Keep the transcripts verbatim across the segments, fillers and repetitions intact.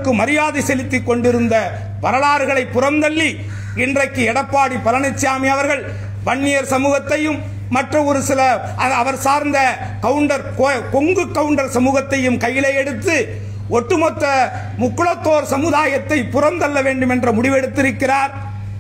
அவர்களுக்கு மரியாதை செலுத்தி கொண்டிருந்த வரலாறுகளை புறந்தள்ளி இன்றைக்கு எடப்பாடி பழனிசாமி அவர்கள் வன்னியர் சமூகத்தையும் மற்ற ஒரு சில அவர் சார்ந்த கவுண்டர் கொங்கு கவுண்டர் சமூகத்தையும் கையிலே எடுத்து ஒட்டுமொத்த முக்குளத்தோர் சமுதாயத்தை புறந்தள்ள வேண்டும் என்ற முடிவெடுத்திருக்கிறார்.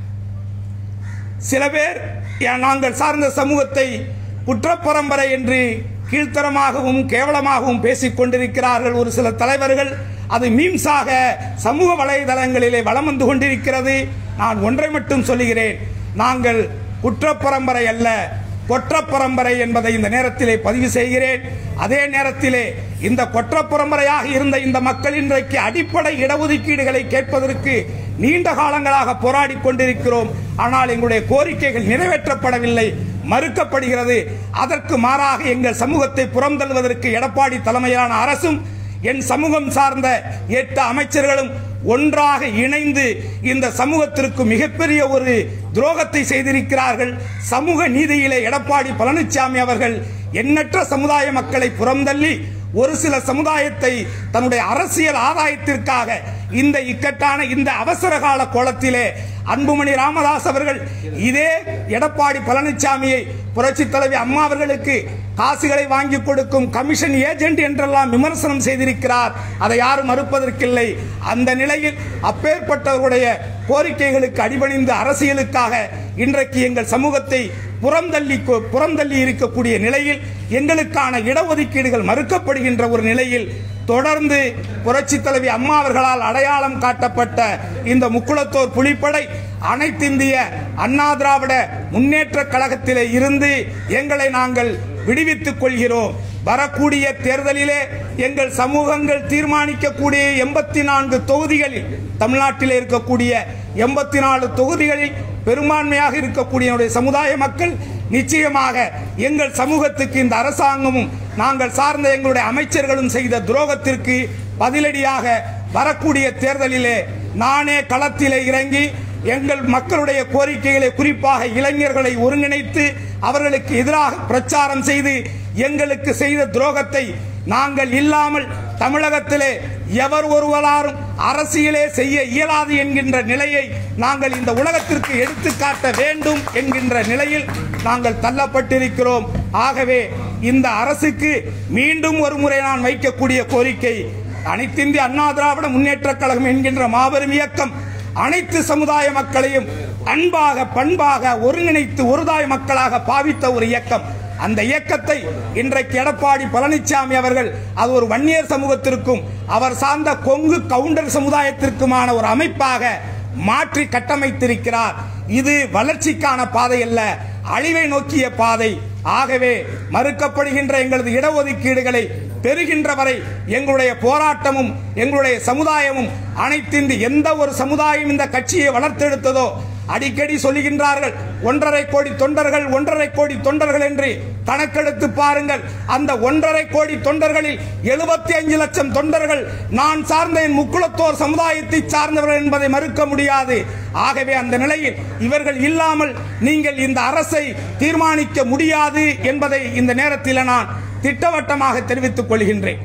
சில பேர் நாங்கள் சார்ந்த சமூகத்தை குற்றப்பரம்பரை என்று கீழ்த்தரமாகவும் கேவலமாகவும் பேசிக் கொண்டிருக்கிறார்கள். ஒரு சில தலைவர்கள் அது மீம்ஸாக சமூக வலைதளங்களிலே வலம் வந்து கொண்டிருக்கிறது. நான் ஒன்றை மட்டும் சொல்லுகிறேன், நாங்கள் குற்றப்பரம்பரை அல்ல, கொற்றப்பரம்பரை என்பதை இந்த நேரத்திலே பதிவு செய்கிறேன். அதே நேரத்திலே இந்த கொற்றப்பரம்பரையாக இருந்த இந்த மக்கள் இன்றைக்கு அடிப்படை இடஒதுக்கீடுகளை கேட்பதற்கு நீண்ட காலங்களாக போராடி கொண்டிருக்கிறோம். ஆனால் எங்களுடைய கோரிக்கைகள் நிறைவேற்றப்படவில்லை, மறுக்கப்படுகிறது. அதற்கு மாறாக எங்கள் சமூகத்தை புறந்தள்ளுவதற்கு எடப்பாடி தலைமையிலான அரசும் என் சமூகம் சார்ந்த எட்டு அமைச்சர்களும் ஒன்றாக இணைந்து இந்த சமூகத்திற்கு மிகப்பெரிய ஒரு துரோகத்தை செய்திருக்கிறார்கள். சமூக நீதியிலே எடப்பாடி பழனிசாமி அவர்கள் எண்ணற்ற சமுதாய மக்களை புறந்தள்ளி ஒரு சில சமுதாயத்தை தன்னுடைய அரசியல் ஆதாயத்திற்காக இந்த இக்கட்டான இந்த அவசர கால கோலத்திலே அன்புமணி ராமதாஸ் அவர்கள் இதே எடப்பாடி பழனிசாமியை புரட்சி தலைவி அம்மா அவர்களுக்கு காசுகளை வாங்கி கொடுக்கும் கமிஷன் ஏஜென்ட் என்றெல்லாம் விமர்சனம் செய்திருக்கிறார். அதை யாரும் மறுப்பதற்கில்லை. அந்த நிலையில் அப்பேற்பட்டவருடைய கோரிக்கைகளுக்கு அடிபணிந்து அரசியலுக்காக இன்றைக்கு எங்கள் சமூகத்தை புறந்தள்ளி புறந்தள்ளி இருக்கக்கூடிய நிலையில் எங்களுக்கான இடஒதுக்கீடுகள் மறுக்கப்படுகின்ற ஒரு நிலையில் தொடர்ந்து புரட்சி தலைவி அம்மா அவர்களால் அடையாளம் காட்டப்பட்ட இந்த முக்குளத்தோர் புலிப்படை அனைத்திந்திய அண்ணா திராவிட முன்னேற்ற கழகத்திலே இருந்து எங்களை நாங்கள் விடுவித்துக் கொள்கிறோம். வரக்கூடிய தேர்தலிலே எங்கள் சமூகங்கள் தீர்மானிக்கக்கூடிய எண்பத்தி நான்கு தொகுதிகளில் தமிழ்நாட்டில் இருக்கக்கூடிய எண்பத்தி நாலு தொகுதிகளில் பெரும்பான்மையாக இருக்கக்கூடிய சமுதாய மக்கள் நிச்சயமாக எங்கள் சமூகத்துக்கு இந்த அரசாங்கமும் நாங்கள் சார்ந்த எங்களுடைய அமைச்சர்களும் செய்த துரோகத்திற்கு பதிலடியாக வரக்கூடிய தேர்தலிலே நானே களத்திலே இறங்கி எங்கள் மக்களுடைய கோரிக்கைகளை குறிப்பாக இளைஞர்களை ஒருங்கிணைத்து அவர்களுக்கு எதிராக பிரச்சாரம் செய்து எங்களுக்கு செய்த துரோகத்தை நாங்கள் இல்லாமல் தமிழகத்திலே எவர் ஒருவராலும் அரசியலே செய்ய இயலாது என்கின்ற நிலையை நாங்கள் இந்த உலகத்திற்கு எடுத்துக்காட்ட வேண்டும் என்கின்ற நிலையில் நாங்கள் தள்ளப்பட்டிருக்கிறோம். ஆகவே இந்த அரசுக்கு மீண்டும் ஒரு முறை நான் வைக்கக்கூடிய கோரிக்கை, அனைத்திந்திய அண்ணா திராவிட முன்னேற்ற கழகம் என்கின்ற மாபெரும் இயக்கம் அனைத்து சமுதாய மக்களையும் அன்பாக பண்பாக ஒருங்கிணைத்து ஒருதாய மக்களாக பாவித்த ஒரு இயக்கம். அந்த இயக்கத்தை இன்றைக்கு எடப்பாடி பழனிசாமி அவர்கள் அது ஒரு வன்னியர் சமூகத்திற்கும் அவர் சார்ந்த கொங்கு கவுண்டர் சமுதாயத்திற்குமான ஒரு அமைப்பாக மாற்றி கட்டமைத்திருக்கிறார். இது வளர்ச்சிக்கான பாதை அல்ல, அழிவை நோக்கிய பாதை. ஆகவே மறுக்கப்படுகின்ற எங்களது இடஒதுக்கீடுகளை பெறுகின்ற வரை எங்களுடைய போராட்டமும் எங்களுடைய சமுதாயமும் அனைத்து எந்த ஒரு சமுதாயம் இந்த கட்சியை வளர்த்தெடுத்ததோ அடிக்கடி சொல்லுகின்றார்கள் ஒன்றரை கோடி தொண்டர்கள் ஒன்றரை கோடி தொண்டர்கள் என்று கணக்கெடுத்து பாருங்கள். அந்த ஒன்றரை கோடி தொண்டர்களில் எழுபத்தி அஞ்சு லட்சம் தொண்டர்கள் நான் சார்ந்த என் முக்குளத்தோர் சமுதாயத்தை சார்ந்தவர்கள் என்பதை மறுக்க முடியாது. ஆகவே அந்த நிலையில் இவர்கள் இல்லாமல் நீங்கள் இந்த அரசை தீர்மானிக்க முடியாது என்பதை இந்த நேரத்தில் நான் திட்டவட்டமாக தெரிவித்துக் கொள்கின்றேன்.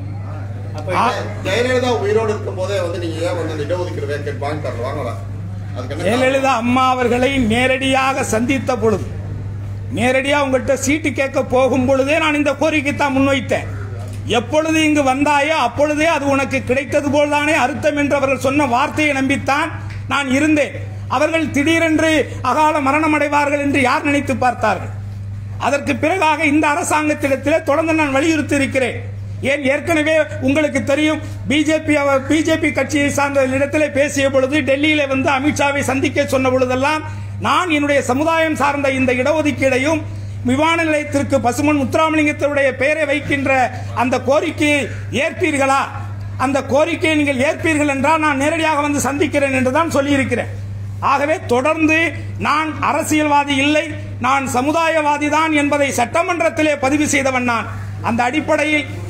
ஜெயலலிதா உயிரோடு இருக்கும் போதே வந்து நீங்க ஏன் வந்து இடஒதுக்கீடு வேக்கெட் வாங்கி தரல வாங்கலாம்? ஜெயலலிதா அம்மா அவர்களை நேரடியாக சந்தித்த பொழுது, நேரடியாக உங்கள்கிட்ட சீட்டு கேட்க போகும் பொழுதே நான் இந்த கோரிக்கை தான் முன்வைத்தேன். எப்பொழுது இங்கு வந்தாயோ அப்பொழுதே அது உனக்கு கிடைத்தது போல்தானே அர்த்தம் என்று அவர்கள் சொன்ன வார்த்தையை நம்பித்தான் நான் இருந்தேன். அவர்கள் திடீரென்று அகால மரணம் அடைவார்கள் என்று யார் நினைத்து பார்த்தார்கள்? அதற்கு பிறகாக இந்த அரசாங்கத்திடத்திலே தொடர்ந்து நான் வலியுறுத்தி இருக்கிறேன். ஏன் ஏற்கனவே உங்களுக்கு தெரியும், பிஜேபி பிஜேபி கட்சியை சார்ந்த இடத்திலே பேசிய பொழுது, டெல்லியில வந்து அமித்ஷாவை சந்திக்க சொன்ன பொழுதெல்லாம் நான் என்னுடைய சமுதாயம் சார்ந்த இந்த இடஒதுக்கீடையும் விமான நிலையத்திற்கு பசுமன் முத்துராமலிங்கத்தினுடைய பெயரை வைக்கின்ற அந்த கோரிக்கையை ஏற்பீர்களா, அந்த கோரிக்கையை நீங்கள் ஏற்பீர்கள் என்றால் நான் நேரடியாக வந்து சந்திக்கிறேன் என்றுதான் சொல்லியிருக்கிறேன். ஆகவே தொடர்ந்து நான் அரசியல்வாதி இல்லை, நான் சமுதாயவாதி தான் என்பதை சட்டமன்றத்திலே பதிவு செய்தவன் நான். அந்த அடிப்படையில்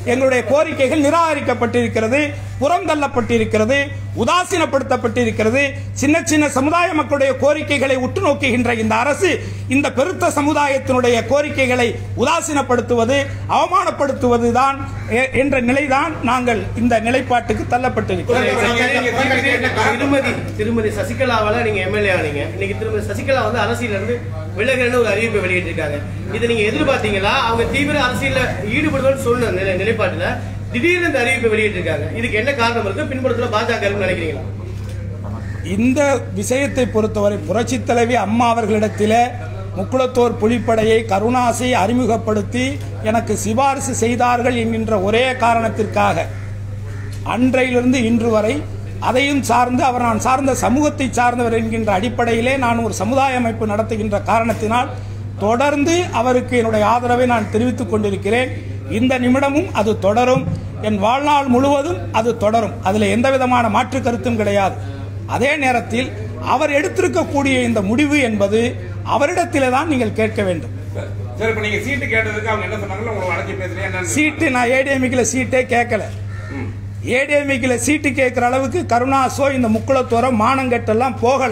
எங்களுடைய கோரிக்கைகள் நிராகரிக்கப்பட்டிருக்கிறது, புறம் தள்ளப்பட்டிருக்கிறது, உதாசீனப்படுத்தப்பட்டிருக்கிறது. சின்ன சின்ன சமுதாய மக்களுடைய கோரிக்கைகளை உற்று நோக்குகின்ற இந்த அரசு இந்த பெருத்த சமுதாயத்தினுடைய கோரிக்கைகளை உதாசீனப்படுத்துவது, அவமானப்படுத்துவதுதான் என்ற நிலைதான் நாங்கள் இந்த நிலைப்பாட்டுக்கு தள்ளப்பட்டிருக்கிறோம். திருமதி திருமதி சசிகலாவால நீங்க எம்எல்ஏ ஆனீங்க. இன்னைக்கு திருமதி சசிகலா வந்து அரசியல இருந்து விலகல்னு ஒரு அறிவிப்பை வெளியிட்டிருக்காங்க. இதை நீங்க எதிர்பார்த்தீங்களா? அவங்க தீவிர அரசியல ஈடுபடுவதுன்னு சொன்ன நிலைப்பாட்டுல திடீர்னு இந்த அறிவிப்பை வெளியிட்டிருக்காங்க. இதுக்கு என்ன காரணம் இருக்கு? பின்புறத்துல பாஜக நினைக்கிறீங்களா? இந்த விஷயத்தை பொறுத்தவரை புரட்சி தலைவி அம்மா அவர்களிடத்தில் முக்குளத்தோர் புலிப்படையை கருணாசை அறிமுகப்படுத்தி எனக்கு சிபாரிசு செய்தார்கள் என்கின்ற ஒரே காரணத்திற்காக அன்றையிலிருந்து இன்று வரை அதையும் சார்ந்து அவர் நான் சார்ந்த சமூகத்தை சார்ந்தவர் என்கின்ற அடிப்படையிலே நான் ஒரு சமுதாய அமைப்பு நடத்துகின்ற காரணத்தினால் தொடர்ந்து அவருக்கு என்னுடைய ஆதரவை நான் தெரிவித்துக் கொண்டிருக்கிறேன். இந்த நிமிடமும் அது தொடரும். என் வாழ்நாள் முழுவதும் அது தொடரும். அதில் எந்த விதமான மாற்று கருத்தும் கிடையாது. அதே நேரத்தில் அவர் எடுத்திருக்கக்கூடிய இந்த முடிவு என்பது அவரிடத்திலே தான் நீங்கள் கேட்க வேண்டும். சீட்டு நான் ஏடிஎம்கில சீட்டே கேட்கல. ஏடிஎம்கில சீட்டு கேட்கிற அளவுக்கு கருணாசோ இந்த முக்குளத்தோர மானங்கெட்டெல்லாம் போகல.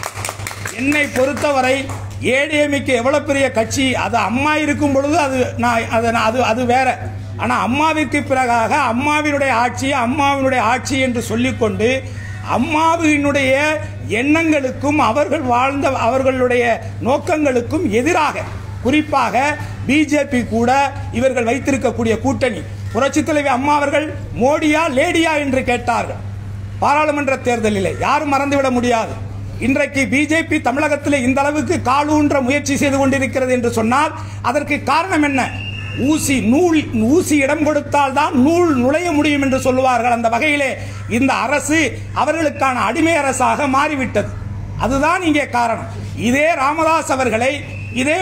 என்னை பொறுத்தவரை ஏடிஎம்கே எவ்வளவு பெரிய கட்சி, அது அம்மா இருக்கும் பொழுது அது நான் அது அது வேற. ஆனா அம்மாவிற்கு பிறகாக அம்மாவினுடைய ஆட்சி அம்மாவினுடைய ஆட்சி என்று சொல்லிக்கொண்டு அம்மாவினுடைய எண்ணங்களுக்கும் அவர்கள் வாழ்ந்த அவர்களுடைய நோக்கங்களுக்கும் எதிராக குறிப்பாக பிஜேபி கூட இவர்கள் வைத்திருக்கக்கூடிய கூட்டணி. புரட்சி தலைவி அம்மா அவர்கள் மோடியா லேடியா என்று கேட்டார்கள் பாராளுமன்ற தேர்தலில். யாரும் மறந்துவிட முடியாது. இன்றைக்கு பிஜேபி தமிழகத்தில் இந்த அளவுக்கு காலூன்ற முயற்சி செய்து கொண்டிருக்கிறது என்று சொன்னால் அதற்கு காரணம் என்ன? ஊசி நூல் ஊசி இடம் கொடுத்தால் தான் நூல் நுழைய முடியும் என்று சொல்லுவார்கள். அந்த வகையிலே இந்த அரசு அவர்களுக்கான அடிமை அரசாக மாறிவிட்டது. அதுதான் இங்கே காரணம். இதே ராமதாஸ் அவர்களை இதே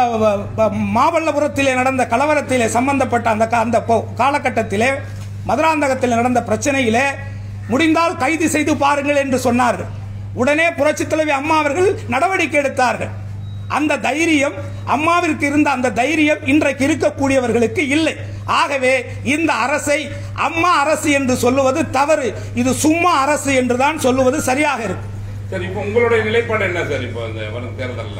மாமல்லபுரத்திலே நடந்த கலவரத்திலே சம்பந்தப்பட்ட அந்த அந்த காலகட்டத்திலே மதுராந்தகத்தில் நடந்த பிரச்சனையிலே முடிந்தால் கைது செய்து பாருங்கள் என்று சொன்னார்கள். உடனே புரட்சி தலைவி அம்மா அவர்கள் நடவடிக்கை எடுத்தார்கள். அந்த தைரியம் அம்மாவிற்கு இருந்த அந்த தைரியம் இன்றைக்கு இருக்கக்கூடியவர்களுக்கு இல்லை. ஆகவே இந்த அரசை அம்மா அரசு என்று சொல்லுவது தவறு. இது சும்மா அரசு என்றுதான் சொல்லுவது சரியாக இருக்கும். சரி, இப்போ உங்களுடைய நிலைப்பாடு என்ன சார்? இப்போ இந்த வரும் தேர்தலில்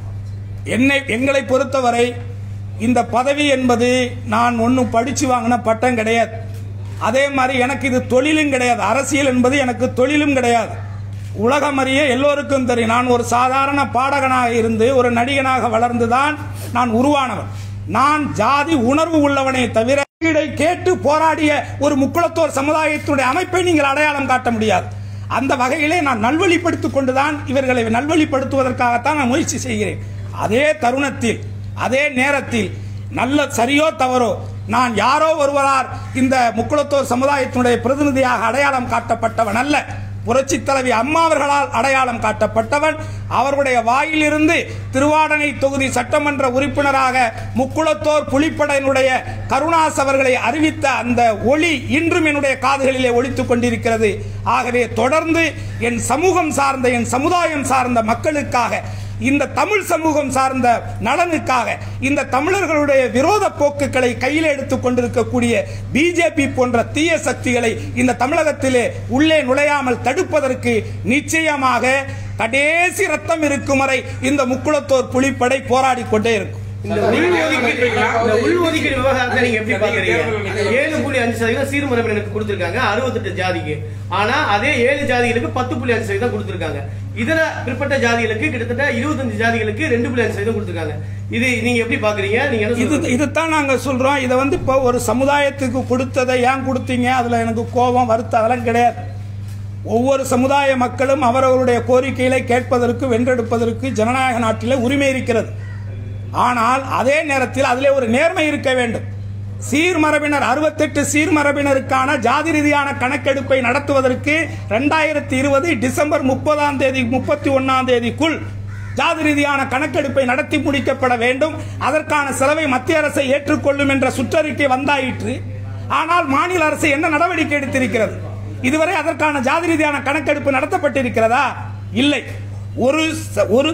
என்னை எங்களை பொறுத்தவரை இந்த பதவி என்பது நான் ஒன்றும் படிச்சு வாங்கின பட்டம் கிடையாது. அதே மாதிரி எனக்கு இது தொழிலும் கிடையாது. அரசியல் என்பது எனக்கு தொழிலும் கிடையாது. உலகம் அறிய எல்லோருக்கும் தெரியும். நான் ஒரு சாதாரண பாடகனாக இருந்து ஒரு நடிகனாக வளர்ந்துதான் நான் உருவானவன். நான் ஜாதி உணர்வு உள்ளவனே தவிர கேட்டு போராடிய ஒரு முக்குளத்தோர் சமுதாயத்துடைய அமைப்பை நீங்கள் அடையாளம் காட்ட முடியாது. அந்த வகையிலே நான் நல்வழிப்படுத்திக் கொண்டுதான் இவர்களை நல்வழிப்படுத்துவதற்காகத்தான் நான் முயற்சி செய்கிறேன். அதே தருணத்தில் அதே நேரத்தில் நல்ல சரியோ தவறோ நான் யாரோ ஒருவரால் இந்த முக்குளத்தோர் சமுதாயத்தினுடைய பிரதிநிதியாக அடையாளம் காட்டப்பட்டவன் அல்ல. புரட்சி தலைவி அம்மா அவர்களால் அடையாளம் காட்டப்பட்டவன். அவர்களுடைய வாயிலிருந்து திருவாடனை தொகுதி சட்டமன்ற உறுப்பினராக முக்குளத்தோர் புலிப்படையினுடைய கருணாஸ் அவர்களை அறிவித்த அந்த ஒளி இன்றும் என்னுடைய காதுகளிலே ஒலித்துக் கொண்டிருக்கிறது. ஆகவே தொடர்ந்து என் சமூகம் சார்ந்த என் சமுதாயம் சார்ந்த மக்களுக்காக, இந்த தமிழ் சமூகம் சார்ந்த நலனுக்காக, இந்த தமிழர்களுடைய விரோத போக்குகளை கையில் எடுத்துக் கொண்டிருக்கக்கூடிய பிஜேபி போன்ற தீய சக்திகளை இந்த தமிழகத்திலே உள்ளே நுழையாமல் தடுப்பதற்கு நிச்சயமாக கடைசி ரத்தம் இருக்கும் வரை இந்த முக்குளத்தோர் புலிப்படை போராடி கொண்டே இருக்கும். உள்ஒதுக்கீடு விவகாரத்தை நீங்க எப்படி பாக்குறீங்க? ஏழு புள்ளி அஞ்சு சதவீதம் சீர்மரபினருக்கு கொடுத்திருக்காங்க, அறுபத்தெட்டு ஜாதிக்கு. ஆனா அதே ஏழு ஜாதிகளுக்கு பத்து புள்ளி அஞ்சு சதவீதம் கொடுத்திருக்காங்க. இதர பிற்பட்ட ஜாதிகளுக்கு கிட்டத்தட்ட இருபத்தஞ்சு ஜாதிகளுக்கு ரெண்டு புள்ளி அஞ்சு சதவீதம் கொடுத்திருக்காங்க. இது நீங்க எப்படி பாக்குறீங்க? நீங்க இதுதான் நாங்க சொல்றோம். இதை வந்து இப்போ ஒரு சமுதாயத்துக்கு கொடுத்ததை ஏன் கொடுத்தீங்க, அதுல எனக்கு கோபம் வருத்த அதெல்லாம் கிடையாது. ஒவ்வொரு சமுதாய மக்களும் அவரவருடைய கோரிக்கைகளை கேட்பதற்கு வென்றெடுப்பதற்கு ஜனநாயக நாட்டில் உரிமை இருக்கிறது. ஆனால் அதே நேரத்தில் அதிலே ஒரு நேர்மை இருக்க வேண்டும். சீர்மரபினர் அறுபத்தெட்டு சீர்மரபினருக்கான ஜாதி ரீதியான கணக்கெடுப்பை நடத்துவதற்கு இரண்டாயிரத்தி இருபது டிசம்பர் முப்பதாம் தேதி முப்பத்தி ஒன்னாம் தேதிக்குள் ஜாதி ரீதியான கணக்கெடுப்பை நடத்தி முடிக்கப்பட வேண்டும். அதற்கான செலவை மத்திய அரசை ஏற்றுக்கொள்ளும் என்ற சுற்றறிக்கை வந்தாயிற்று. ஆனால் மாநில அரசு என்ன நடவடிக்கை எடுத்திருக்கிறது? இதுவரை அதற்கான ஜாதி ரீதியான கணக்கெடுப்பு நடத்தப்பட்டிருக்கிறதா? இல்லை. ஒரு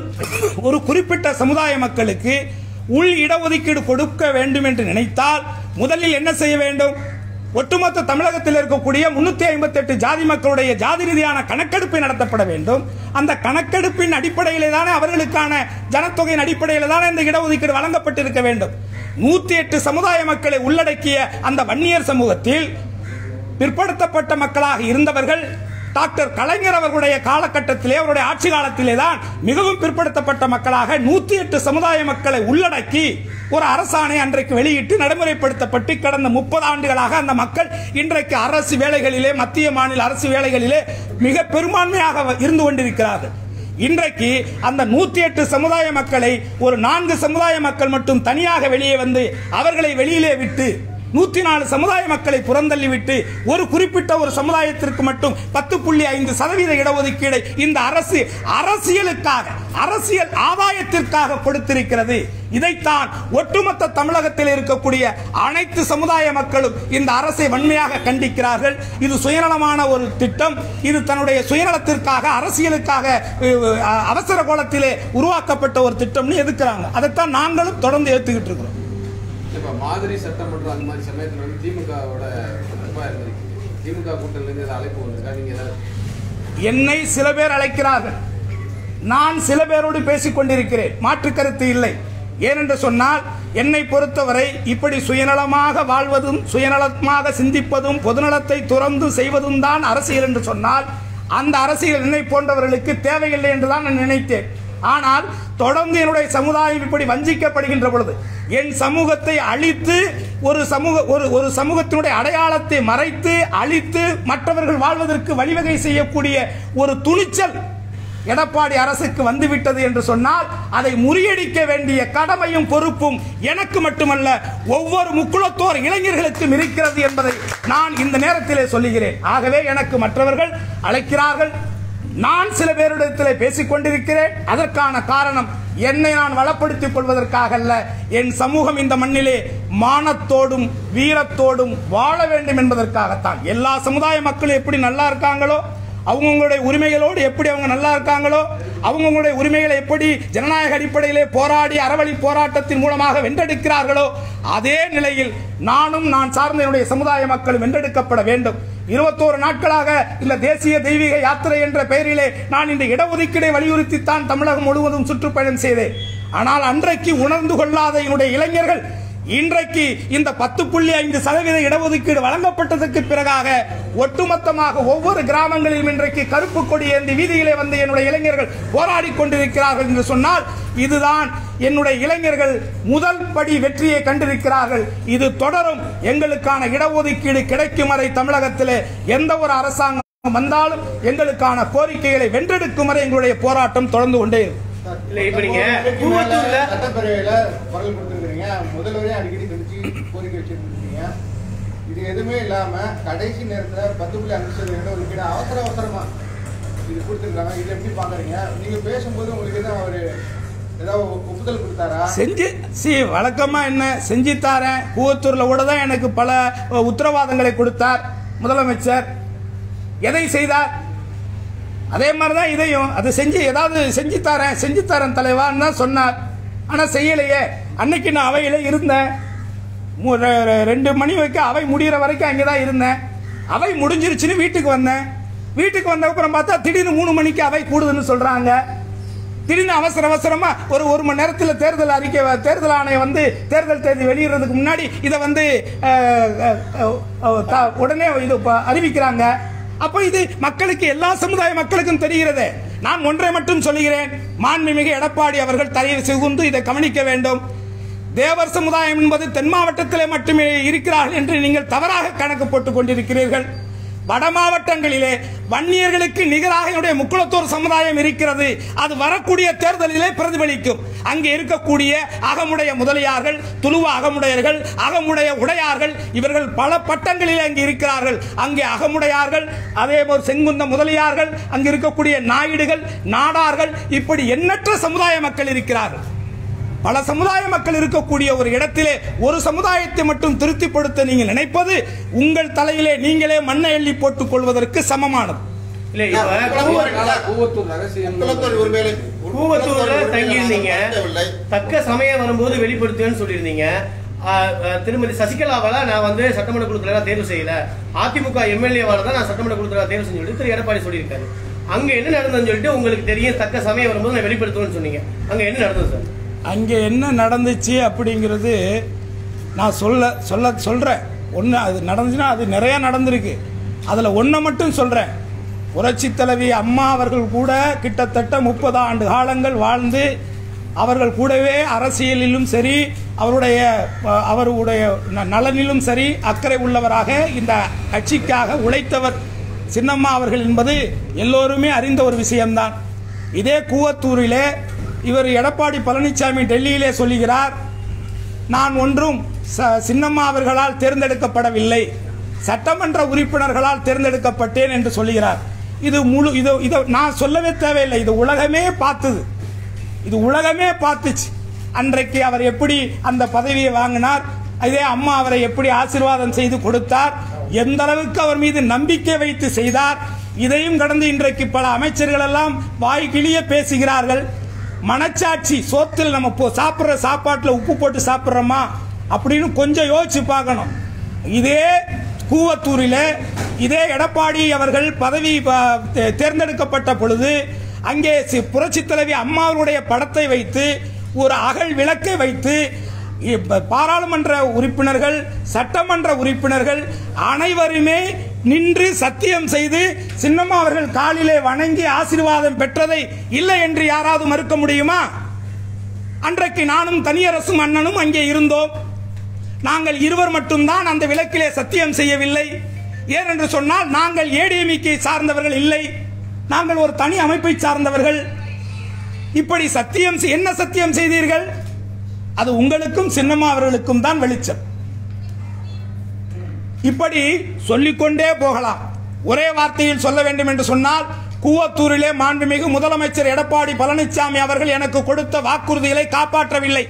ஒரு குறிப்பிட்ட சமுதாய மக்களுக்கு உள் இடஒதுக்கீடு கொடுக்க வேண்டும் என்று நினைத்தால் முதலில் என்ன செய்ய வேண்டும்? ஒட்டுமொத்த தமிழகத்தில் இருக்கக்கூடிய முன்னூத்தி ஐம்பத்தி எட்டு ஜாதி மக்களுடைய ஜாதி ரீதியான கணக்கெடுப்பு நடத்தப்பட வேண்டும். அந்த கணக்கெடுப்பின் அடிப்படையிலே தானே அவர்களுக்கான ஜனத்தொகையின் அடிப்படையில் தானே இந்த இடஒதுக்கீடு வழங்கப்பட்டிருக்க வேண்டும். நூத்தி எட்டு சமுதாய மக்களை உள்ளடக்கிய அந்த வன்னியர் சமூகத்தில் பிற்படுத்தப்பட்ட மக்களாக இருந்தவர்கள் டாக்டர் கலைஞர் அவர்களுடைய காலகட்டத்திலே, அவருடைய ஆட்சி காலத்திலே தான் மிகவும் பிற்படுத்தப்பட்ட மக்களாக நூத்தி எட்டு சமுதாய மக்களை உள்ளடக்கி ஒரு அரசாணை அன்றைக்கு வெளியிட்டு நடைமுறைப்படுத்தப்பட்டு கடந்த முப்பது ஆண்டுகளாக அந்த மக்கள் இன்றைக்கு அரசு வேலைகளிலே, மத்திய மாநில அரசு வேலைகளிலே மிக பெரும்பான்மையாக இருந்து கொண்டிருக்கிறார்கள். இன்றைக்கு அந்த நூத்தி எட்டு சமுதாய மக்களை ஒரு நான்கு சமுதாய மக்கள் மட்டும் தனியாக வெளியே வந்து அவர்களை வெளியிலே விட்டு நூத்தி நாலு சமுதாய மக்களை புறந்தள்ளிவிட்டு ஒரு குறிப்பிட்ட ஒரு சமுதாயத்திற்கு மட்டும் பத்து புள்ளி ஐந்து சதவீத இடஒதுக்கீடை இந்த அரசு அரசியலுக்காக, அரசியல் ஆதாயத்திற்காக கொடுத்திருக்கிறது. இதைத்தான் ஒட்டுமொத்த தமிழகத்தில் இருக்கக்கூடிய அனைத்து சமுதாய மக்களும் இந்த அரசை வன்மையாக கண்டிக்கிறார்கள். இது சுயநலமான ஒரு திட்டம். இது தன்னுடைய சுயநலத்திற்காக, அரசியலுக்காக அவசர கோலத்திலே உருவாக்கப்பட்ட ஒரு திட்டம்னு எதிர்க்கிறாங்க. அதைத்தான் நாங்களும் தொடர்ந்து ஏற்றுக்கிட்டு இருக்கிறோம். இப்போ மாதிரி சட்டமன்றம் அந்த மாதிரி சமயத்தில் வந்து திமுகவோட திமுக கூட்டணியிலிருந்து ஏதாவது அழைப்பு வந்திருக்கா? நீங்க ஏதாவது? என்னை சில பேர் அழைக்கிறார்கள், நான் சில பேரோடு பேசிக் கொண்டிருக்கிறேன், மாற்று கருத்து இல்லை. ஏனென்று சொன்னால் என்னை பொறுத்தவரை இப்படி சுயநலமாக வாழ்வதும் சுயநலமாக சிந்திப்பதும் பொதுநலத்தை துறந்து செய்வதும் தான் அரசியல் என்று சொன்னால் அந்த அரசியல் என்னை போன்றவர்களுக்கு தேவையில்லை என்றுதான் நான் நினைத்தேன். ஆனால் தொடர்ந்து என்னுடைய சமுதாயம் இப்படி வஞ்சிக்கப்படுகின்ற பொழுது, என் சமூகத்தை அழித்து ஒரு சமூக ஒரு ஒரு சமூகத்தினுடைய அடையாளத்தை மறைத்து அழித்து மற்றவர்கள் வாழ்வதற்கு வழிவகை செய்யக்கூடிய ஒரு துணிச்சல் எடப்பாடி அரசுக்கு வந்துவிட்டது என்று சொன்னால் அதை முறியடிக்க வேண்டிய கடமையும் பொறுப்பும் எனக்கு மட்டுமல்ல ஒவ்வொரு முக்குளத்தோர் இளைஞர்களுக்கும் இருக்கிறது என்பதை நான் இந்த நேரத்திலே சொல்லுகிறேன். ஆகவே எனக்கு மற்றவர்கள் அழைக்கிறார்கள், நான் சில பேரிடத்திலே பேசிக் கொண்டிருக்கிறேன். அதற்கான காரணம் என்னை நான் வளப்படுத்திக் கொள்வதற்காக அல்ல, என் சமூகம் இந்த மண்ணிலே மானத்தோடும் வீரத்தோடும் வாழ வேண்டும் என்பதற்காகத்தான். எல்லா சமுதாய மக்களும் எப்படி நல்லா இருக்காங்களோ, அவங்களுடைய உரிமைகளோடு எப்படி அவங்க நல்லா இருக்காங்களோ, அவங்களுடைய உரிமைகளை எப்படி ஜனநாயக அடிப்படையிலே போராடி அறவழி போராட்டத்தின் மூலமாக வென்றெடுக்கிறார்களோ அதே நிலையில் நானும் நான் சார்ந்த என்னுடைய சமுதாய மக்கள் வென்றெடுக்கப்பட வேண்டும். இருபத்தோரு நாட்களாக இந்த தேசிய தெய்வீக யாத்திரை என்ற பெயரிலே நான் இந்த இடஒதுக்கீடை வலியுறுத்தித்தான் தமிழகம் முழுவதும் சுற்றுப்பயணம் செய்தேன். ஆனால் அன்றைக்கு உணர்ந்து கொள்ளாத என்னுடைய இளைஞர்கள் இன்றைக்கு இந்த பத்து புள்ளி ஐந்து சதவீத இடஒதுக்கீடு வழங்கப்பட்டதற்கு பிறகாக ஒட்டுமொத்தமாக ஒவ்வொரு கிராமங்களிலும் இன்றைக்கு கருப்பு கொடி ஏந்தி வீதியிலே வந்து என்னுடைய இளைஞர்கள் போராடி கொண்டிருக்கிறார்கள் என்று சொன்னால் இதுதான் என்னுடைய இளைஞர்கள் முதல் படி வெற்றியை கண்டிருக்கிறார்கள். இது தொடரும். எங்களுக்கான இடஒதுக்கீடு கிடைக்கும் வரை தமிழகத்திலே எந்த ஒரு அரசாங்கம் வந்தாலும் எங்களுக்கான கோரிக்கைகளை வென்றெடுக்கும் வரை எங்களுடைய போராட்டம் தொடர்ந்து கொண்டே இருக்கும். சட்டப்பேரவையில குரல் கொடுத்திருக்கீங்க, முதல்வரே அடிக்கடி கழிச்சு கோரிக்கை வச்சிருக்கீங்க. இது எதுவுமே இல்லாம கடைசி நேரத்துல பத்து புள்ளி அஞ்சு சதவீதம் ஒதுக்கீடு அவசர அவசரமா இது கொடுத்துருக்காங்க. இது எப்படி பாக்குறீங்க? நீங்க பேசும்போது உங்களுக்கு எதாவது அவரு ஏதாவது ஒப்புதல் கொடுத்தாரா? செஞ்சு சி வழக்கமா என்ன செஞ்சு தாரேன். கூவத்தூர்ல கூட தான் எனக்கு பல உத்தரவாதங்களை கொடுத்தார் முதலமைச்சர். எதை செய்தார்? அதே மாதிரிதான் இதையும் அது செஞ்சு ஏதாவது செஞ்சு தரேன் செஞ்சு தரேன் தலைவான்னு தான் சொன்னார். ஆனா செய்யலையே. அன்னைக்கு நான் அவையில இருந்தேன், ரெண்டு மணி வரைக்கும் அவை முடிகிற வரைக்கும் அங்கேதான் இருந்தேன். அவை முடிஞ்சிருச்சுன்னு வீட்டுக்கு வந்தேன். வீட்டுக்கு வந்த அப்புறம் பார்த்தா திடீர்னு மூணு மணிக்கு அவை கூடுதுன்னு சொல்றாங்க. திடீர்னு அவசர அவசரமா ஒரு ஒரு மணி நேரத்தில் தேர்தல் அறிக்கை, தேர்தல் ஆணையம் வந்து தேர்தல் தேதி வெளியிடுறதுக்கு முன்னாடி இதை வந்து உடனே இது அறிவிக்கிறாங்க. அப்ப இது மக்களுக்கு, எல்லா சமுதாய மக்களுக்கும் தெரிகிறது. நான் ஒன்றை மட்டும் சொல்லுகிறேன், மாண்புமிகு எடப்பாடி அவர்கள் தயவு செய்து இதை கவனிக்க வேண்டும். தேவர் சமுதாயம் என்பது தென் மாவட்டத்திலே மட்டுமே இருக்கிறார்கள் என்று நீங்கள் தவறாக கணக்கு போட்டுக் கொண்டிருக்கிறீர்கள். வட மாவட்டங்களிலே வன்னியர்களுக்கு நிகராக என்னுடைய முக்குளத்தோர் சமுதாயம் இருக்கிறது. அது வரக்கூடிய தேர்தலிலே பிரதிபலிக்கும். அங்கே இருக்கக்கூடிய அகமுடைய முதலியார்கள், துளுவ அகமுடையர்கள், அகமுடைய உடையார்கள், இவர்கள் பல பட்டங்களிலே அங்கே இருக்கிறார்கள். அங்கே அகமுடையார்கள், அதே போல் செங்குந்த முதலியார்கள், அங்கே இருக்கக்கூடிய நாயுடுகள், நாடார்கள், இப்படி எண்ணற்ற சமுதாய மக்கள் இருக்கிறார்கள். பல சமுதாய மக்கள் இருக்கக்கூடிய ஒரு இடத்திலே ஒரு சமுதாயத்தை மட்டும் திருப்திப்படுத்த நீங்கள் நினைப்பது உங்கள் தலையிலே நீங்களே மண்ணை எள்ளி போட்டுக் கொள்வதற்கு சமமானது. தக்க சமயம் வரும்போது வெளிப்படுத்துவேன்னு சொல்லியிருந்தீங்க. திருமதி சசிகலாவால நான் வந்து சட்டமன்ற குழு தலைவரா தேர்வு செய்யல, அதிமுக எம்எல்ஏவால தான் நான் சட்டமன்ற குழு தலைவரா தேர்வு செஞ்சு திரு எடப்பாடி சொல்லியிருக்காரு. அங்க என்ன நடந்ததுன்னு சொல்லிட்டு உங்களுக்கு தெரியும், தக்க சமயம் வரும்போது நான் வெளிப்படுத்துவேன்னு சொன்னீங்க. அங்க என்ன நடந்தது சார்? அங்கே என்ன நடந்துச்சு அப்படிங்கிறது நான் சொல்ல சொல்ல சொல்கிறேன். ஒன்று அது நடந்துச்சுன்னா அது நிறையா நடந்திருக்கு. அதில் ஒன்றை மட்டும் சொல்கிறேன். புரட்சி தலைவி அம்மா அவர்கள் கூட கிட்டத்தட்ட முப்பது ஆண்டு காலங்கள் வாழ்ந்து அவர்கள் கூடவே அரசியலிலும் சரி அவருடைய அவருடைய நலனிலும் சரி அக்கறை உள்ளவராக இந்த கட்சிக்காக உழைத்தவர் சின்னம்மா அவர்கள் என்பது எல்லோருமே அறிந்த ஒரு விஷயம்தான். இதே கூவத்தூரிலே இவர் எடப்பாடி பழனிசாமி டெல்லியிலே சொல்லுகிறார், நான் ஒன்றும் சின்னம்மா அவர்களால் தேர்ந்தெடுக்கப்படவில்லை, சட்டமன்ற உறுப்பினர்களால் தேர்ந்தெடுக்கப்பட்டேன் என்று சொல்லுகிறார். இது முழு இது இதை நான் சொல்லவே தேவையில்லை, இது உலகமே பார்த்தது, இது உலகமே பார்த்துச்சு. அன்றைக்கு அவர் எப்படி அந்த பதவியை வாங்கினார், இதே அம்மா அவரை எப்படி ஆசீர்வாதம் செய்து கொடுத்தார், எந்த அளவுக்கு அவர் மீது நம்பிக்கை வைத்து செய்தார். இதையும் கடந்து இன்றைக்கு பல அமைச்சர்கள் எல்லாம் வாய் கிளிய பேசுகிறார்கள். மனச்சாட்சி, சோத்தில் நம்ம சாப்பிட்ற சாப்பாட்டில் உப்பு போட்டு சாப்பிட்றோமா அப்படின்னு கொஞ்சம் யோசிச்சு பார்க்கணும். இதே கூவத்தூரிலே இதே எடப்பாடி அவர்கள் பதவி தேர்ந்தெடுக்கப்பட்ட பொழுது அங்கே புரட்சி தலைவி அம்மாவுடைய படத்தை வைத்து ஒரு அகல் விளக்கை வைத்து பாராளுமன்ற உறுப்பினர்கள் சட்டமன்ற உறுப்பினர்கள் அனைவருமே நின்று சத்தியம் செய்து சின்னம்மா அவர்கள் காலிலே வணங்கி ஆசீர்வாதம் பெற்றதை இல்லை என்று யாராவது மறுக்க முடியுமா? அன்றைக்கு நானும் தனியரசும் அண்ணனும் அங்கே இருந்தோம். நாங்கள் இருவர் மட்டும்தான் அந்த விளக்கிலே சத்தியம் செய்யவில்லை. ஏனென்று சொன்னால் நாங்கள் ஏடிஎம்கே சார்ந்தவர்கள் இல்லை, நாங்கள் ஒரு தனி அமைப்பை சார்ந்தவர்கள். இப்படி சத்தியம் என்ன சத்தியம் செய்தீர்கள்? அது உங்களுக்கும் சின்னம்மா அவர்களுக்கும் தான் வெளிச்சம். இப்படி சொல்லிக்கொண்டே போகலாம். ஒரே வார்த்தையில் சொல்ல வேண்டும் என்று சொன்னால், கூவத்தூரிலே மாண்புமிகு முதலமைச்சர் எடப்பாடி பழனிசாமி அவர்கள் எனக்கு கொடுத்த வாக்குறுதிகளை காப்பாற்றவில்லை.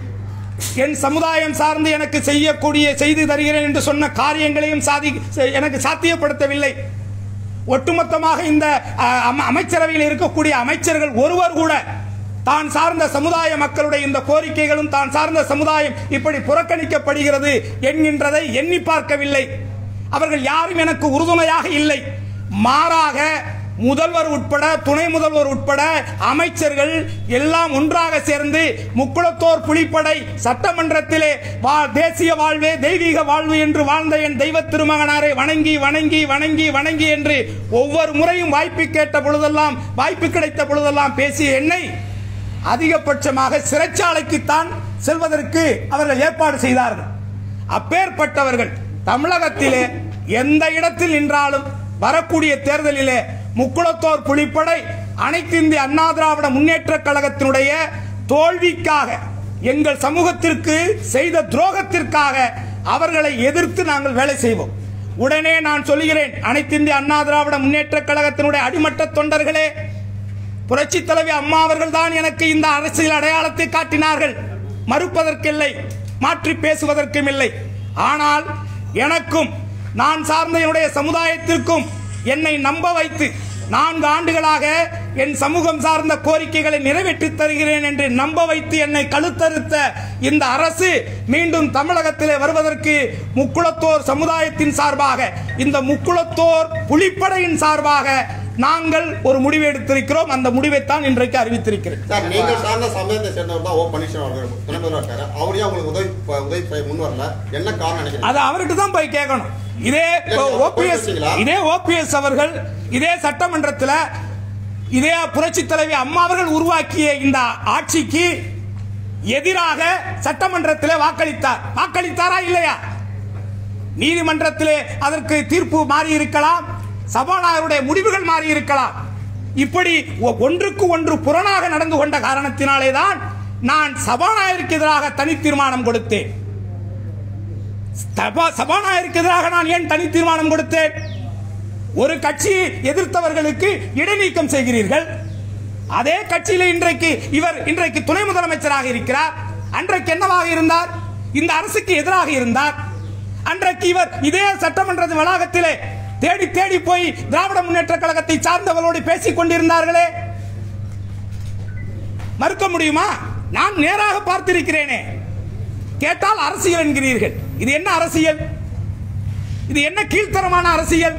என் சமுதாயம் சார்ந்து எனக்கு செய்யக்கூடிய செய்து தருகிறேன் என்று சொன்ன காரியங்களையும் சாதி எனக்கு சாத்தியப்படுத்தவில்லை. ஒட்டுமொத்தமாக இந்த அமைச்சரவையில் இருக்கக்கூடிய அமைச்சர்கள் ஒருவர் கூட தான் சார்ந்த சமுதாய மக்களுடைய இந்த கோரிக்கைகளும் தான் சார்ந்த சமுதாயம் இப்படி புறக்கணிக்கப்படுகிறது என்கின்றதை எண்ணி பார்க்கவில்லை. அவர்கள் யாரும் எனக்கு உறுதுணையாக இல்லை. மாறாக முதல்வர் உட்பட துணை முதல்வர் உட்பட அமைச்சர்கள் எல்லாம் ஒன்றாக சேர்ந்து முக்குளத்தோர் புலிப்படை சட்டமன்றத்திலே தேசிய வாழ்வே தெய்வீக வாழ்வு என்று வாழ்ந்த என் தெய்வ திருமகனாரை வணங்கி வணங்கி வணங்கி வணங்கி என்று ஒவ்வொரு முறையும் வாய்ப்பு கேட்ட பொழுதெல்லாம் வாய்ப்பு கிடைத்த பொழுதெல்லாம் பேசிய என்னை அதிகபட்சமாக சிறைச்சாலைக்குத்தான் செல்வதற்கு அவர்கள் ஏற்பாடு செய்தார்கள். அப்பேற்பட்டவர்கள் தமிழகத்திலே எந்த இடத்தில் நின்றாலும் வரக்கூடிய தேர்தலிலே முக்குளத்தோர் புலிப்படை அனைத்து இந்திய அண்ணா திராவிட முன்னேற்ற கழகத்தினுடைய தோல்விக்காக எங்கள் சமூகத்திற்கு செய்த துரோகத்திற்காக அவர்களை எதிர்த்து நாங்கள் வேலை செய்வோம். உடனே நான் சொல்கிறேன், அனைத்து இந்திய அண்ணா திராவிட முன்னேற்ற கழகத்தினுடைய அடிமட்ட தொண்டர்களே, புரட்சி தலைவி அம்மா அவர்கள் தான் எனக்கு இந்த அரசியல் அடையாளத்தை காட்டினார்கள், மறுப்பதற்கில்லை, மாற்றி பேசுவதற்கும் இல்லை. ஆனால் எனக்கும் நான் சார்ந்த என்னுடைய சமுதாயத்திற்கும் என்னை நம்ப வைத்து நான்கு ஆண்டுகளாக என் சமூகம் சார்ந்த கோரிக்கைகளை நிறைவேற்றி தருகிறேன் என்று நம்ப வைத்து என்னை கழுத்தறுத்த இந்த அரசு மீண்டும் தமிழகத்திலே வருவதற்கு முக்குளத்தோர் சமுதாயத்தின் சார்பாக, இந்த முக்குளத்தோர் புலிப்படையின் சார்பாக நாங்கள் ஒரு முடிவு எடுத்திருக்கிறோம். அந்த முடிவைத்தான் இன்றைக்கு அறிவித்திருக்கிறேன். சார், நீங்கள் சார்ந்த சமயத்தை சேர்ந்தவர் தான் ஓ பன்னீர்செல்வம் அவர்கள் துணை முதல்வர் இருக்காரு. அவரே உங்களுக்கு உதவி உதவி முன் வரல, என்ன காரணம் நினைக்கிறீங்க? அது அவர்கிட்ட தான் போய் கேட்கணும். இதே ஓபிஎஸ் இதே ஓபிஎஸ் அவர்கள் இதே சட்டமன்றத்தில் இதே புரட்சி தலைவி அம்மா அவர்கள் உருவாக்கிய இந்த ஆட்சிக்கு எதிராக சட்டமன்றத்தில் வாக்களித்தார். வாக்களித்தாரா இல்லையா? நீதிமன்றத்திலே அதற்கு தீர்ப்பு மாறி இருக்கலாம், சபாநாயகருடைய முடிவுகள் மாறி இருக்கலாம். இப்படி ஒன்றுக்கு ஒன்று புறனாக நடந்து கொண்ட காரணத்தினாலே தான் நான் சபாநாயகருக்கு எதிராக தனி தீர்மானம் கொடுத்தேன். சபாநாயகருக்கு எதிராக நான் ஏன் தனி தீர்மானம் கொடுத்தேன்? ஒரு கட்சியை எதிர்த்தவர்களுக்கு இடைநீக்கம் செய்கிறீர்கள். அதே கட்சியில் இன்றைக்கு இவர் இன்றைக்கு துணை முதலமைச்சராக இருக்கிறார். அன்றைக்கு என்னவாக இருந்தார்? இந்த அரசுக்கு எதிராக இருந்தார். அன்றைக்கு இவர் இதே சட்டமன்ற வளாகத்திலே தேடி தேடி போய் திராவிட முன்னேற்ற கழகத்தை சார்ந்தவர்களோடு பேசிக் கொண்டிருந்தார்களே, மறுக்க முடியுமா? நான் நேராக பார்த்திருக்கிறேனே. கேட்டால் அரசியல் என்கிறீர்கள். இது என்ன அரசியல்? இது என்ன கீழ்த்தரமான அரசியல்?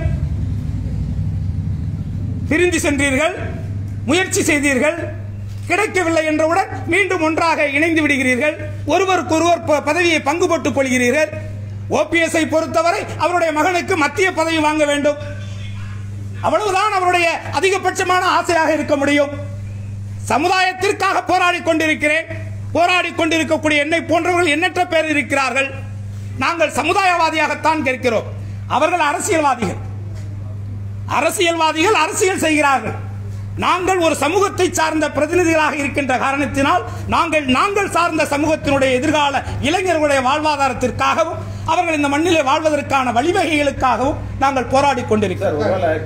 பிரிந்து சென்றீர்கள், முயற்சி செய்தீர்கள், கிடைக்கவில்லை என்றவுடன் மீண்டும் ஒன்றாக இணைந்து விடுகிறீர்கள், ஒருவருக்கொருவர் பதவியை பங்கு போட்டுக் கொள்கிறீர்கள். ஓபிஎஸ்ஐ பொறுத்தவரை அவருடைய மகனுக்கு மத்திய பதவி வாங்க வேண்டும், அவ்வளவுதான் அவருடைய அதிகபட்சமான ஆசையாக இருக்க முடியும். சமுதாயத்திற்காக போராடி கொண்டிருக்கிறேன், போராடி கொண்டிருக்கக்கூடிய என்னை போன்றவர்கள் எண்ணற்ற பேர் இருக்கிறார்கள். நாங்கள் சமுதாயவாதியாகத்தான் கேட்கிறோம். அவர்கள் அரசியல்வாதிகள். அரசியல்வாதிகள் அரசியல் செய்கிறார்கள். நாங்கள் ஒரு சமூகத்தை சார்ந்த பிரதிநிதிகளாக இருக்கின்ற காரணத்தினால் நாங்கள் நாங்கள் சார்ந்த சமூகத்தினுடைய எதிர்கால இளைஞர்களுடைய வாழ்வாதாரத்திற்காகவும் அவர்கள் இந்த மண்ணிலே வாழ்வதற்கான வழிவகைகளுக்காகவும் நாங்கள் போராடி கொண்டிருக்கிறோம்.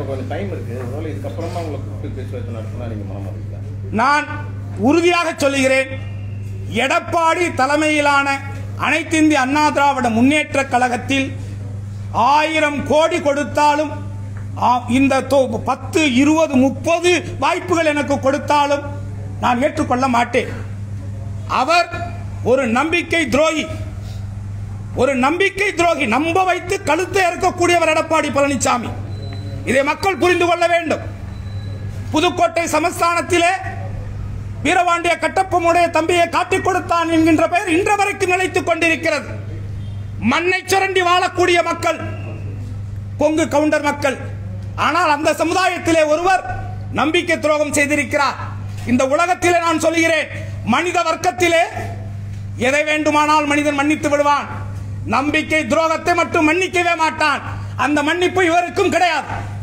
நான் உறுதியாக சொல்லுகிறேன், எடப்பாடி தலைமையிலான அனைத்து இந்திய அண்ணா திராவிட முன்னேற்ற கழகத்தில் ஆயிரம் கோடி கொடுத்தாலும், இந்த பத்து இருபது முப்பது வாய்ப்புகள் எனக்கு கொடுத்தாலும் நான் ஏற்றுக்கொள்ள மாட்டேன். அவர் ஒரு நம்பிக்கை துரோகி, ஒரு நம்பிக்கை துரோகி. நம்ப வைத்து கழுத்தை இருக்கக்கூடியவர் எடப்பாடி பழனிசாமி. இதை மக்கள் புரிந்து கொள்ள வேண்டும். புதுக்கோட்டை சமஸ்தானத்திலே வீரபாண்டிய கட்டப்பனுடைய தம்பியை காட்டிக் கொடுத்தான் என்கின்ற பெயர் இன்று வரைக்கும் நிலைத்துக் கொண்டிருக்கிறது. மண்ணை சுரண்டி வாழக்கூடிய மக்கள் கொங்கு கவுண்டர் மக்கள். ஆனால் அந்த சமுதாயத்திலே ஒருவர் நம்பிக்கை துரோகம் செய்திருக்கிறார். இந்த உலகத்திலே நான் சொல்கிறேன், மனித வர்க்கத்திலே எதை வேண்டுமானால் மனிதன் மன்னித்து விடுவான், நம்பிக்கை துரோகத்தை மட்டும் மன்னிக்கவே மாட்டான். அந்த மன்னிப்பு இவருக்கும் கிடையாது.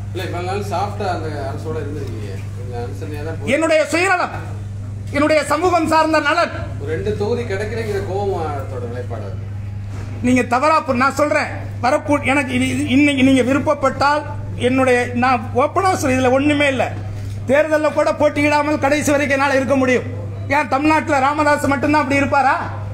என்னுடைய சுயநலம், என்னுடைய சமூகம் சார்ந்த நலன். ரெண்டு தொகுதி கிடைக்கிற கோபத்தோட நிலைப்பாடு நீங்க தவறா நான் சொல்றேன். வரக்கூடிய எனக்கு இன்னைக்கு நீங்க விருப்பப்பட்டால் என்னுடைய நான் ஓப்பனா சொல்ல, இதுல ஒண்ணுமே இல்லை. தேர்தலில் கூட போட்டியிடாமல் கடைசி வரைக்கும் என்னால் இருக்க முடியும். ஏன் தமிழ்நாட்டில் ராமதாஸ் மட்டும்தான் அப்படி இருப்பாரா?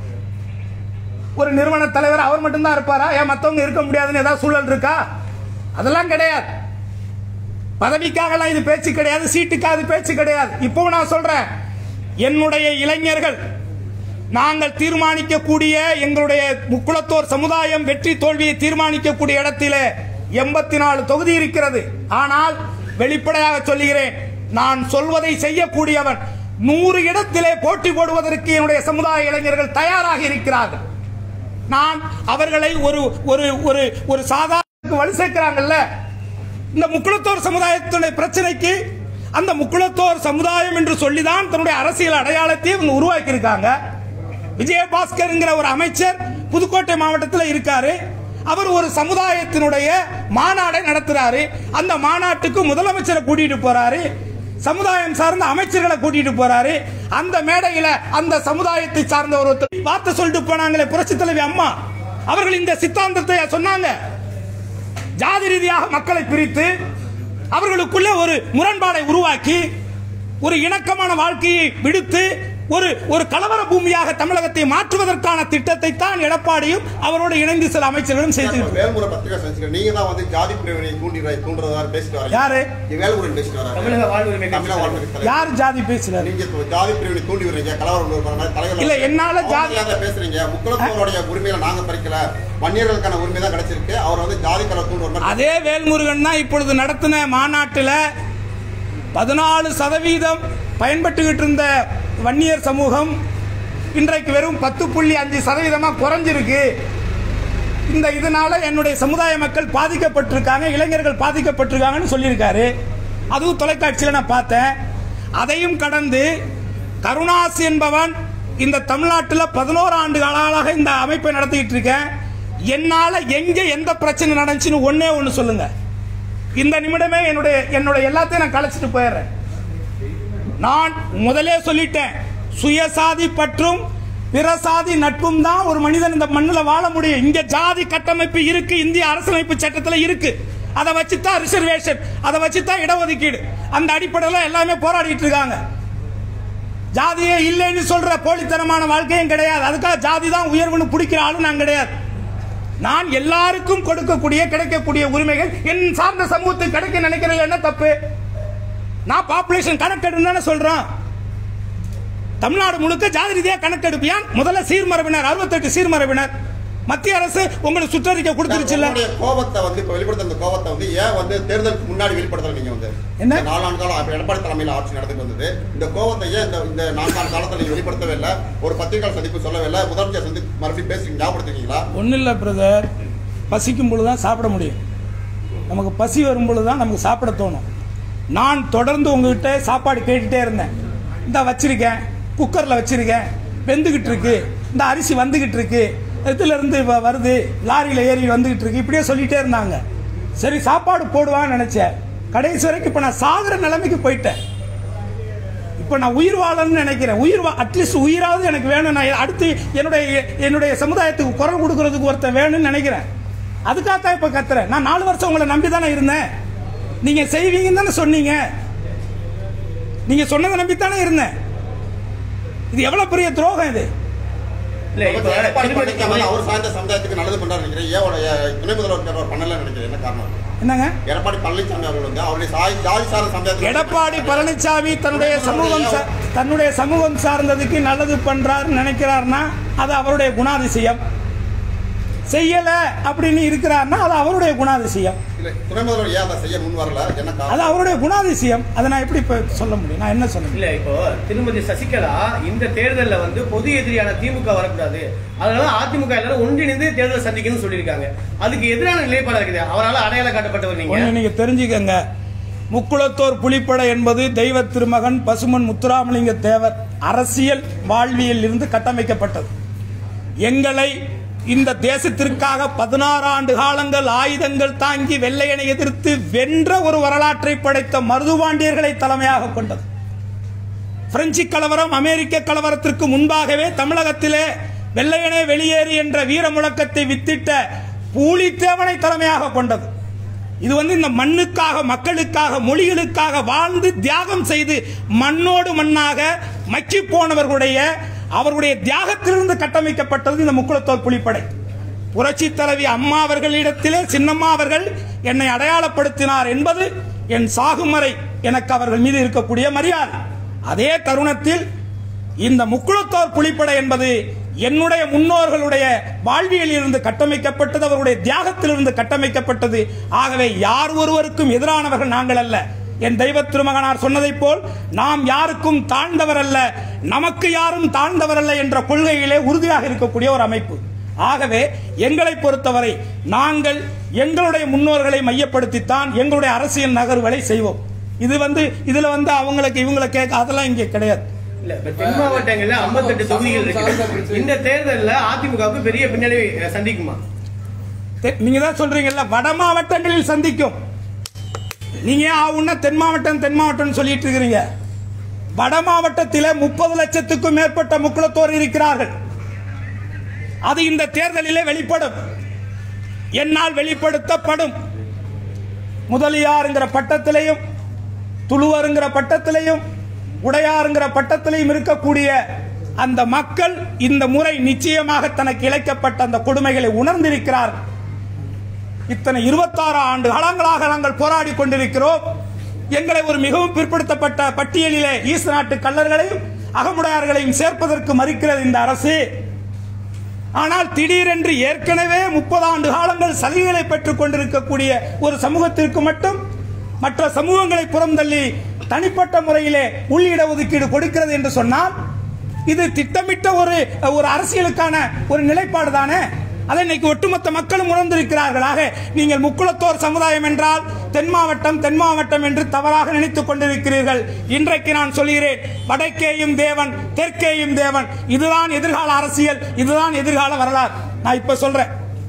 ஒரு நிறுவன தலைவர் அவர் மட்டும்தான் இருப்பாரா? ஏன் மற்றவங்க இருக்க முடியாதுன்னு ஏதாவது சூழல் இருக்கா? அதெல்லாம் கிடையாது. பதவிக்காகலாம் இது பேச்சு கிடையாது, சீட்டுக்காக இது பேச்சு கிடையாது. இப்போ நான் சொல்றேன், என்னுடைய இளைஞர்கள் நாங்கள் தீர்மானிக்கக்கூடிய எங்களுடைய முக்குளத்தோர் சமுதாயம் வெற்றி தோல்வியை தீர்மானிக்கக்கூடிய இடத்திலே எண்பத்தி நாலு தொகுதி இருக்கிறது. ஆனால் வெளிப்படையாக சொல்லுகிறேன், நான் சொல்வதை செய்யக்கூடியவன். நூறு இடத்திலே போட்டி போடுவதற்கு என்னுடைய சமுதாய இளைஞர்கள் தயாராக இருக்கிறார்கள். நான் அவர்களை ஒரு ஒரு ஒரு ஒரு சாதாரண வழி சேர்க்கிறாங்கல்ல. இந்த முக்குளத்தோர் சமுதாயத்துடைய பிரச்சனைக்கு அந்த முக்குளத்தோர் சமுதாயம் என்று சொல்லிதான் தன்னுடைய அரசியல் அடையாளத்தை உருவாக்கி இருக்காங்க. விஜயபாஸ்கர் என்கிற ஒரு அமைச்சர் புதுக்கோட்டை மாவட்டத்தில் இருக்காரு. அவர் ஒரு சமுதாயத்தினுடைய மாநாடை நடத்துறாரு. அந்த மாநாட்டுக்கு முதலமைச்சரை கூட்டிட்டு போறாரு, சமுதாயம் சார்ந்த அமைச்சர்களை கூட்டிட்டு போறாரு. அந்த மேடையில அந்த சமுதாயத்தை சார்ந்த ஒரு வார்த்தை சொல்லிட்டு போனாங்களே புரட்சி தலைவி அம்மா, அவர்கள் இந்த சித்தாந்தத்தை சொன்னாங்க. ஜாதி ரீதியாக மக்களை பிரித்து அவர்களுக்குள்ளே ஒரு முரண்பாடை உருவாக்கி ஒரு இணக்கமான வாழ்க்கையை விடுத்து ஒரு ஒரு கலவர பூமியாக தமிழகத்தை மாற்றுவதற்கான திட்டத்தை தான் எடப்பாடியும் அவரோடு இணைந்து சில அமைச்சர்களும் செய்திருக்கிறார். வேல்முறை பத்திரிகை சந்திச்சிருக்கீங்க. நீங்க தான் வந்து ஜாதி பிரிவினை தூண்டி தூண்டுறதா பேசிட்டு வரீங்க. யாரு? வேல்முறை பேசிட்டு வராங்க. தமிழக வாழ்வுரிமை தமிழக யார் ஜாதி பேசுறாரு? நீங்க ஜாதி பிரிவினை தூண்டி வரீங்க, கலவரம் தலைவர் இல்ல. என்னால ஜாதி பேசுறீங்க. முக்குளத்தோருடைய உரிமையை நாங்க பறிக்கல, வன்னியர்களுக்கான உரிமை தான் கிடைச்சிருக்கு. அவர் வந்து ஜாதி கலவரம் தூண்டு. அதே வேல்முருகன் தான் இப்பொழுது நடத்தின மாநாட்டில் பதினாலு சதவீதம் பயன்பட்டுக்கிட்டு இருந்த வன்னியர் சமூகம் இன்றைக்கு வெறும் பத்து புள்ளி அஞ்சு சதவீதமாக குறைஞ்சிருக்கு. இந்த இதனால என்னுடைய சமுதாய மக்கள் பாதிக்கப்பட்டிருக்காங்க, இளைஞர்கள் பாதிக்கப்பட்டிருக்காங்கன்னு சொல்லியிருக்காரு. அதுவும் தொலைக்காட்சியில் நான் பார்த்தேன். அதையும் கடந்து கருணாஸ் என்பவன் இந்த தமிழ்நாட்டில் பதினோரு ஆண்டு காலாக இந்த அமைப்பை நடத்திக்கிட்டு இருக்கேன். என்னால் எங்கே எந்த பிரச்சனை நடந்துச்சுன்னு ஒன்னே ஒன்று சொல்லுங்க. இந்த நிமிடமே என்னுடைய என்னுடைய எல்லாத்தையும் நான் கலைச்சிட்டு போயிடுறேன். நான் முதலே சொல்லிட்டேன், சுயசாதி பற்றும் பிற சாதி நட்பும் தான் ஒரு மனிதன் இந்த மண்ணில் வாழ முடியும். இங்க ஜாதி கட்டமைப்பு இருக்கு, இந்திய அரசியலமைப்பு சட்டத்தில் இருக்கு. அதை வச்சுதான் ரிசர்வேஷன், அதை வச்சுதான் இடஒதுக்கீடு. அந்த அடிப்படையில் எல்லாமே போராடிட்டு இருக்காங்க. ஜாதியே இல்லைன்னு சொல்ற போலித்தனமான வாழ்க்கையும் கிடையாது. அதுக்காக ஜாதி தான் உயர்வுன்னு பிடிக்கிற ஆளும் நான் கிடையாது. நான் எல்லாருக்கும் கொடுக்கக்கூடிய கிடைக்கக்கூடிய உரிமைகள் என் சார்ந்த சமூகத்துக்கு கிடைக்க நினைக்கிறது என்ன தப்பு? நான் பாப்புலேஷன் கணக்கெடுன்னு சொல்றேன். தமிழ்நாடு முழுக்க ஜாதி ரீதியாக கணக்கெடுப்பு. ஏன் முதல்ல சீர்மரபினர் அறுபத்தெட்டு சீர்மரபினர் மத்திய அரசு உங்களுக்கு சுற்றறிக்கை கொடுத்துருச்சு இல்ல? கோபத்தை வந்து இப்ப வெளிப்படுத்த அந்த கோபத்தை வந்து ஏன் வந்து தேர்தலுக்கு முன்னாடி வெளிப்படுத்தல? நீங்க வந்து என்ன நாலாண்டு காலம் எடப்பாடி தலைமையில் ஆட்சி நடந்துட்டு வந்தது, இந்த கோபத்தை ஏன் இந்த இந்த நான்காண்டு காலத்தில் நீங்க வெளிப்படுத்தவே இல்லை? ஒரு பத்திரிகை சந்திப்பு சொல்லவே இல்லை, முதலமைச்சர் சந்திப்பு மறுபடியும் பேசி ஞாபகப்படுத்திருக்கீங்களா? ஒன்றும் இல்லை பிரதர், பசிக்கும் பொழுது தான் சாப்பிட முடியும். நமக்கு பசி வரும் பொழுது தான் நமக்கு சாப்பிட தோணும். நான் தொடர்ந்து உங்ககிட்ட சாப்பாடு கேட்டுட்டே இருந்தேன். இந்த வச்சிருக்கேன், குக்கரில் வச்சிருக்கேன், வெந்துகிட்டு இருக்கு, இந்த அரிசி வந்துகிட்டு இருக்கு, இதுல இருந்து வருது, லாரியில் ஏறி வந்துகிட்டு இருக்கு, இப்படியே சொல்லிட்டே இருந்தாங்க. சரி சாப்பாடு போடுவான்னு நினைச்சேன். கடைசி வரைக்கும் இப்போ நான் சாகுற நிலைமைக்கு போயிட்டேன். இப்போ நான் உயிர் வாழணும்னு நினைக்கிறேன். உயிர் அட்லீஸ்ட் உயிராவது எனக்கு வேணும். நான் அடுத்து என்னுடைய என்னுடைய சமுதாயத்துக்கு குரல் கொடுக்கறதுக்கு ஒருத்தர் வேணும்னு நினைக்கிறேன். அதுக்காகத்தான் இப்போ கத்துறேன். நான் நாலு வருஷம் உங்களை நம்பி தானே இருந்தேன். நீங்க செய்வீங்கன்னு தானே சொன்னீங்க. நீங்க சொன்னதை நம்பித்தானே இருந்தேன். இது எவ்வளவு பெரிய துரோகம் இது. அவர் சார்ந்த சமுதாயத்துக்கு நல்லது பண்றாரு நினைக்கிறேன். ஏன் துணை முதல்வர் பண்ணல நினைக்கிறேன். என்ன காரணம்? என்னங்க? எடப்பாடி பழனிசாமி அவர்கள் வந்து அவருடைய ஜாதி சார்ந்த சமுதாயத்துக்கு எடப்பாடி பழனிசாமி தன்னுடைய சமூகம் தன்னுடைய சமூகம் சார்ந்ததுக்கு நல்லது பண்றாரு நினைக்கிறார்னா அது அவருடைய குணாதிசயம். செய்யல அப்படின்னு இருக்கிறார்னா அது அவருடைய குணாதிசயம். துணை முதல்வர் ஏன் அதை செய்ய முன் வரல? என்ன காரணம்? அது அவருடைய குணாதிசயம். அதை நான் எப்படி இப்ப சொல்ல முடியும்? நான் என்ன சொல்ல இல்ல, இப்போ திருமதி சசிகலா இந்த தேர்தலில் வந்து பொது எதிரியான திமுக வரக்கூடாது, அதனால அதிமுக எல்லாரும் ஒன்றிணைந்து தேர்தல் சந்திக்கணும்னு சொல்லியிருக்காங்க. அதுக்கு எதிரான நிலைப்பாடு இருக்குது. அவரால் அடையாளம் காட்டப்பட்டவர் நீங்க. நீங்க தெரிஞ்சுக்கங்க, முக்குளத்தோர் புலிப்படை என்பது தெய்வ திருமகன் பசுமன் முத்துராமலிங்க தேவர் அரசியல் வாழ்வியல் இருந்து கட்டமைக்கப்பட்டது. எங்களை இந்த தேசத்திற்காக பதினாறு ஆண்டு காலங்கள் ஆயுதங்கள் தாங்கி வெள்ளையனை எதிர்த்து வென்ற ஒரு வரலாற்றை படைத்த மருதுபாண்டியர்களை தலைமையாக கொண்டது. பிரெஞ்சு கலவரம், அமெரிக்க கலவரத்திற்கு முன்பாகவே தமிழகத்திலே வெள்ளையனே வெளியேறு என்ற வீர முழக்கத்தை வித்திட்ட பூலித்தேவனை தலைமையாக கொண்டது. இது வந்து இந்த மண்ணுக்காக, மக்களுக்காக, மொழிகளுக்காக வாழ்ந்து தியாகம் செய்து மண்ணோடு மண்ணாக மக்கி போனவர்களுடைய அவருடைய தியாகத்திலிருந்து கட்டமைக்கப்பட்டது இந்த முக்குளத்தோர் புலிப்படை. புரட்சி தலைவி அம்மா அவர்களிடத்திலே சின்னம்மா அவர்கள் என்னை அடையாளப்படுத்தினார் என்பது என் சாகுமறை எனக்கு அவர்கள் மீது இருக்கக்கூடிய மரியாதை. அதே தருணத்தில் இந்த முக்குளத்தோர் புலிப்படை என்பது என்னுடைய முன்னோர்களுடைய வாழ்வியலில் இருந்து கட்டமைக்கப்பட்டது, அவருடைய தியாகத்திலிருந்து கட்டமைக்கப்பட்டது. ஆகவே யார் ஒருவருக்கும் எதிரானவர்கள் நாங்கள் அல்ல. என் தெய்வ திருமகனார் சொன்னதை போல் நாம் யாருக்கும் தாழ்ந்தவர் அல்ல, நமக்கு யாரும் தாழ்ந்தவர் அல்ல என்ற கொள்கையிலே உறுதியாக இருக்கக்கூடிய ஒரு அமைப்பு. ஆகவே எங்களை பொறுத்தவரை நாங்கள் எங்களுடைய முன்னோர்களை மையப்படுத்தித்தான் எங்களுடைய அரசியல் நகர்வுகளை செய்வோம். இது வந்து இதுல வந்து அவங்களுக்கு இவங்களை கேட்க அதெல்லாம் இங்கே கிடையாது. தென் மாவட்டங்கள்ல ஐம்பத்தெட்டு தொகுதிகள் இருக்கு. இந்த தேர்தலில் அதிமுகவுக்கு பெரிய பின்னடைவை சந்திக்குமா? நீங்க தான் சொல்றீங்கல்ல, வட மாவட்டங்களில் சந்திக்கும். நீங்க ஆவுன்னா தென் மாவட்டம் தென் மாவட்டம் சொல்லிட்டு இருக்கிறீங்க. வட மாவட்டத்தில் முப்பது லட்சத்துக்கும் மேற்பட்ட முக்குளத்தோர் இருக்கிறார்கள். அது இந்த தேர்தலிலே வெளிப்படும், என்னால் வெளிப்படுத்தப்படும். முதலியாருங்கிற பட்டத்திலையும் துளுவருங்கிற பட்டத்திலையும் உடையாருங்கிற பட்டத்திலையும் இருக்கக்கூடிய அந்த மக்கள் இந்த முறை நிச்சயமாக தனக்கு இழைக்கப்பட்ட அந்த கொடுமைகளை உணர்ந்திருக்கிறார்கள். இத்தனை இருபத்தாறு ஆண்டு காலங்களாக நாங்கள் போராடி கொண்டிருக்கிறோம். எங்களை ஒரு மிகவும் பிற்படுத்தப்பட்ட பட்டியலிலே ஈச நாட்டு கள்ளர்களையும் அகமுடையார்களையும் சேர்ப்பதற்கு மறுக்கிறது இந்த அரசு. ஆனால் திடீரென்று ஏற்கனவே முப்பது ஆண்டு காலங்கள் சலுகைகளை பெற்றுக் கொண்டிருக்கக்கூடிய ஒரு சமூகத்திற்கு மட்டும் மற்ற சமூகங்களை புறந்தள்ளி தனிப்பட்ட முறையிலே உள்ளிட ஒதுக்கீடு கொடுக்கிறது என்று சொன்னால் இது திட்டமிட்ட ஒரு ஒரு அரசியலுக்கான ஒரு நிலைப்பாடு தானே. அதை இன்னைக்கு ஒட்டுமொத்த மக்களும் உணர்ந்திருக்கிறார்கள். ஆக நீங்கள் முக்குளத்தோர் சமுதாயம் என்றால் தென் மாவட்டம் தென் மாவட்டம் என்று தவறாக நினைத்துக் கொண்டிருக்கிறீர்கள். இன்றைக்கு நான் சொல்கிறேன், வடக்கேயும் தேவன் தெற்கேயும் தேவன். இதுதான் எதிர்கால அரசியல், இதுதான் எதிர்கால வரலாறு. நான் இப்ப சொல்றேன்.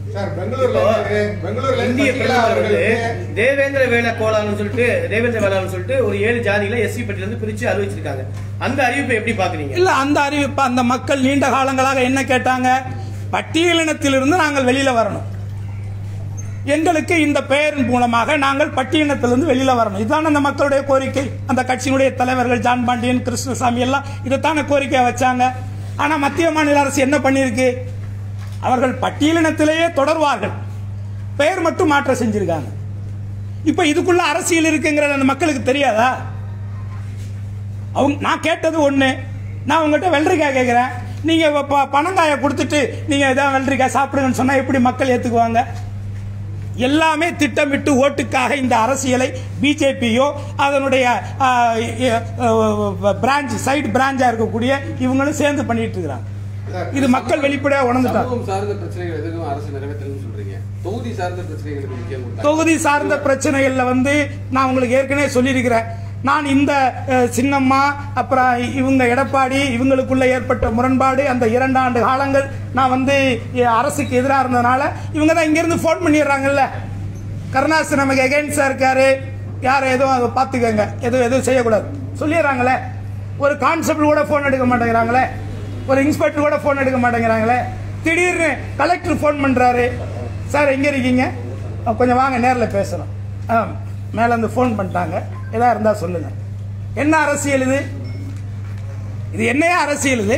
இந்திய பிரதமர் தேவேந்திர வேலை கோலான்னு சொல்லிட்டு தேவேந்திர வேளாண் சொல்லிட்டு ஒரு ஏழு ஜாதிகளை எஸ்சி பட்டியல இருந்து பிரிச்சு அறிவிச்சிருக்காங்க. அந்த அறிவிப்பை எப்படி பாக்குறீங்க? இல்ல, அந்த அறிவிப்பு அந்த மக்கள் நீண்ட காலங்களாக என்ன கேட்டாங்க? பட்டியலினத்திலிருந்து நாங்கள் வெளியில வரணும், எங்களுக்கு இந்த பெயரின் மூலமாக நாங்கள் பட்டியலினத்திலிருந்து வெளியில வரணும். இதுதான் அந்த மக்களுடைய கோரிக்கை. அந்த கட்சியினுடைய தலைவர்கள் ஜான் பாண்டியன், கிருஷ்ணசாமி எல்லாம் இதைத்தான கோரிக்கையை வச்சாங்க. ஆனா மத்திய மாநில அரசு என்ன பண்ணிருக்கு? அவர்கள் பட்டியலினத்திலேயே தொடர்வார்கள், பெயர் மட்டும் மாற்ற செஞ்சிருக்காங்க. இப்ப இதுக்குள்ள அரசியல் இருக்குங்கிறது அந்த மக்களுக்கு தெரியாதா? அவங்க நான் கேட்டது ஒண்ணு, நான் உங்கள்கிட்ட வெள்ளரிக்காய் கேட்குறேன், நீங்கள் பணங்காயை கொடுத்துட்டு நீங்கள் எதாவது வெள்ளரிக்காய் சாப்பிடுங்கன்னு சொன்னால் எப்படி மக்கள் ஏற்றுக்குவாங்க? எல்லாமே திட்டமிட்டு ஓட்டுக்காக இந்த அரசியலை பிஜேபியோ அதனுடைய பிரான்ச் சைடு பிரான்ச்சா இருக்கக்கூடிய இவங்களும் சேர்ந்து பண்ணிட்டு இருக்கிறாங்க. இது மக்கள் வெளிப்படையாக உணர்ந்துட்டாங்க. சார்ந்த பிரச்சனைகள் எதுவும் அரசு நிறைவேற்றணும்னு சொல்றீங்க. தொகுதி சார்ந்த பிரச்சனைகளுக்கு முக்கியம் கொடுத்தாங்க. தொகுதி சார்ந்த பிரச்சனைகள்ல வந்து நான் உங்களுக்கு ஏற்கனவே சொல்லியிருக்கிறேன். நான் இந்த சின்னம்மா அப்புறம் இவங்க எடப்பாடி இவங்களுக்குள்ள ஏற்பட்ட முரண்பாடு அந்த இரண்டு ஆண்டு காலங்கள் நான் வந்து அரசுக்கு எதிராக இருந்ததுனால இவங்க தான் இங்கிருந்து ஃபோன் பண்ணிடுறாங்கல்ல, கருணாநிதி நமக்கு எகெயின்ஸ்டா இருக்காரு, யாரும் எதுவும் அதை பார்த்துக்கங்க, எதுவும் எதுவும் செய்யக்கூடாது சொல்லிடுறாங்களே. ஒரு கான்ஸ்டபிள் கூட ஃபோன் எடுக்க மாட்டேங்கிறாங்களே, ஒரு இன்ஸ்பெக்டர் கூட ஃபோன் எடுக்க மாட்டேங்கிறாங்களே. திடீர்னு கலெக்டர் ஃபோன் பண்ணுறாரு, சார் எங்கே இருக்கீங்க, கொஞ்சம் வாங்க நேரில் பேசணும். ஆ மேலேருந்து ஃபோன் பண்ணிட்டாங்க, எதா இருந்தால் சொல்லுங்க. என்ன அரசியல் இது? இது என்னையா அரசியல் இது?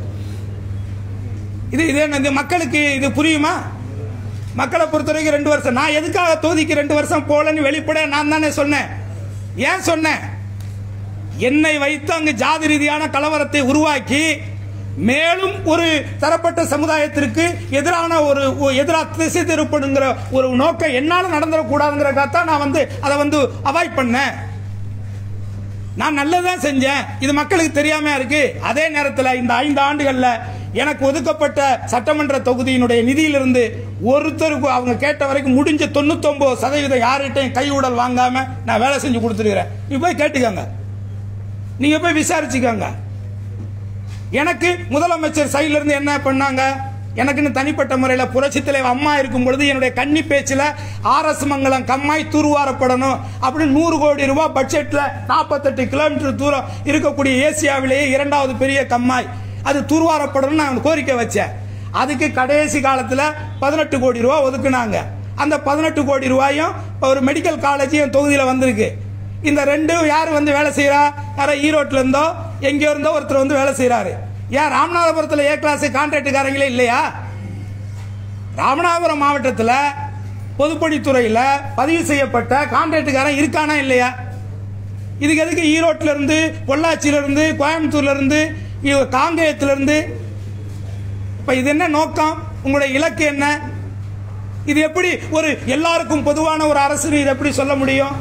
இது இது என்ன மக்களுக்கு இது புரியுமா? மக்களை பொறுத்த வரைக்கும் ரெண்டு வருஷம் நான் எதுக்காக தொகுதிக்கு ரெண்டு வருஷம் போலன்னு வெளிப்பட நான் தானே சொன்னேன். ஏன் சொன்னேன்? என்னை வைத்து அங்கு ஜாதி ரீதியான கலவரத்தை உருவாக்கி மேலும் ஒரு தரப்பட்ட சமுதாயத்திற்கு எதிரான ஒரு எதிராக திசை திருப்பணுங்கிற ஒரு நோக்கம் என்னால் நடந்துடக்கூடாதுங்கிறக்காக நான் வந்து அதை வந்து அவாய்ட் பண்ணேன். நான் நல்லதான் செஞ்சேன், இது மக்களுக்கு தெரியாம இருக்கு. அதே நேரத்தில் இந்த ஐந்து ஆண்டுகள்ல எனக்கு ஒதுக்கப்பட்ட சட்டமன்ற தொகுதியினுடைய நிதியிலிருந்து ஒருத்தருக்கு அவங்க கேட்ட வரைக்கும் முடிஞ்ச தொண்ணூத்தி ஒன்பது சதவீதம் யார்கிட்டையும் கை ஊடல் வாங்காம நான் வேலை செஞ்சு கொடுத்துருக்கிறேன். நீ போய் கேட்டுக்கோங்க, நீங்க போய் விசாரிச்சுக்கோங்க. எனக்கு முதலமைச்சர் சைட்ல இருந்து என்ன பண்ணாங்க, எனக்குன்னு தனிப்பட்ட முறையில் புரட்சி தலைவர் அம்மா இருக்கும் பொழுது என்னுடைய கன்னி பேச்சில் ஆர்எஸ் மங்கலம் கம்மாய் தூர்வாரப்படணும் அப்படின்னு நூறு கோடி ரூபாய் பட்ஜெட்ல நாற்பத்தெட்டு கிலோமீட்டர் தூரம் இருக்கக்கூடிய ஏசியாவிலேயே இரண்டாவது பெரிய கம்மாய் அது தூர்வாரப்படணும் நான் கோரிக்கை வச்சேன். அதுக்கு கடைசி காலத்தில் பதினெட்டு கோடி ரூபாய் ஒதுக்குனாங்க. அந்த பதினெட்டு கோடி ரூபாயும் ஒரு மெடிக்கல் காலேஜ் என் தொகுதியில் வந்திருக்கு. இந்த ரெண்டும் யார் வந்து வேலை செய்யறா? யாரோ ஈரோட்டில் இருந்தோ எங்கேயோ இருந்தோ ஒருத்தர் வந்து வேலை செய்யறாரு. ஏன் ராமநாதபுரத்தில் ஏ கிளாஸ் கான்ட்ராக்டுக்காரங்களே இல்லையா? ராமநாதபுரம் மாவட்டத்தில் பொதுப்பணித்துறையில் பதிவு செய்யப்பட்ட கான்ட்ராக்டுக்காரன் இருக்கானா இல்லையா? இதுக்கு எதுக்கு ஈரோட்டில் இருந்து பொள்ளாச்சியிலிருந்து கோயம்புத்தூர்ல இருந்து காங்கேயத்திலிருந்து? இப்ப இது என்ன நோக்கம்? உங்களுடைய இலக்கு என்ன? இது எப்படி ஒரு எல்லாருக்கும் பொதுவான ஒரு அரசு இது எப்படி சொல்ல முடியும்?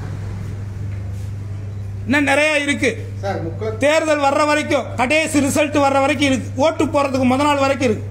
இன்னும் நிறைய இருக்கு. தேர்தல் வர்ற வரைக்கும் கடைசி ரிசல்ட் வர்ற வரைக்கும் இருக்கு. ஓட்டு போறதுக்கு முத நாள் வரைக்கும் இருக்கு.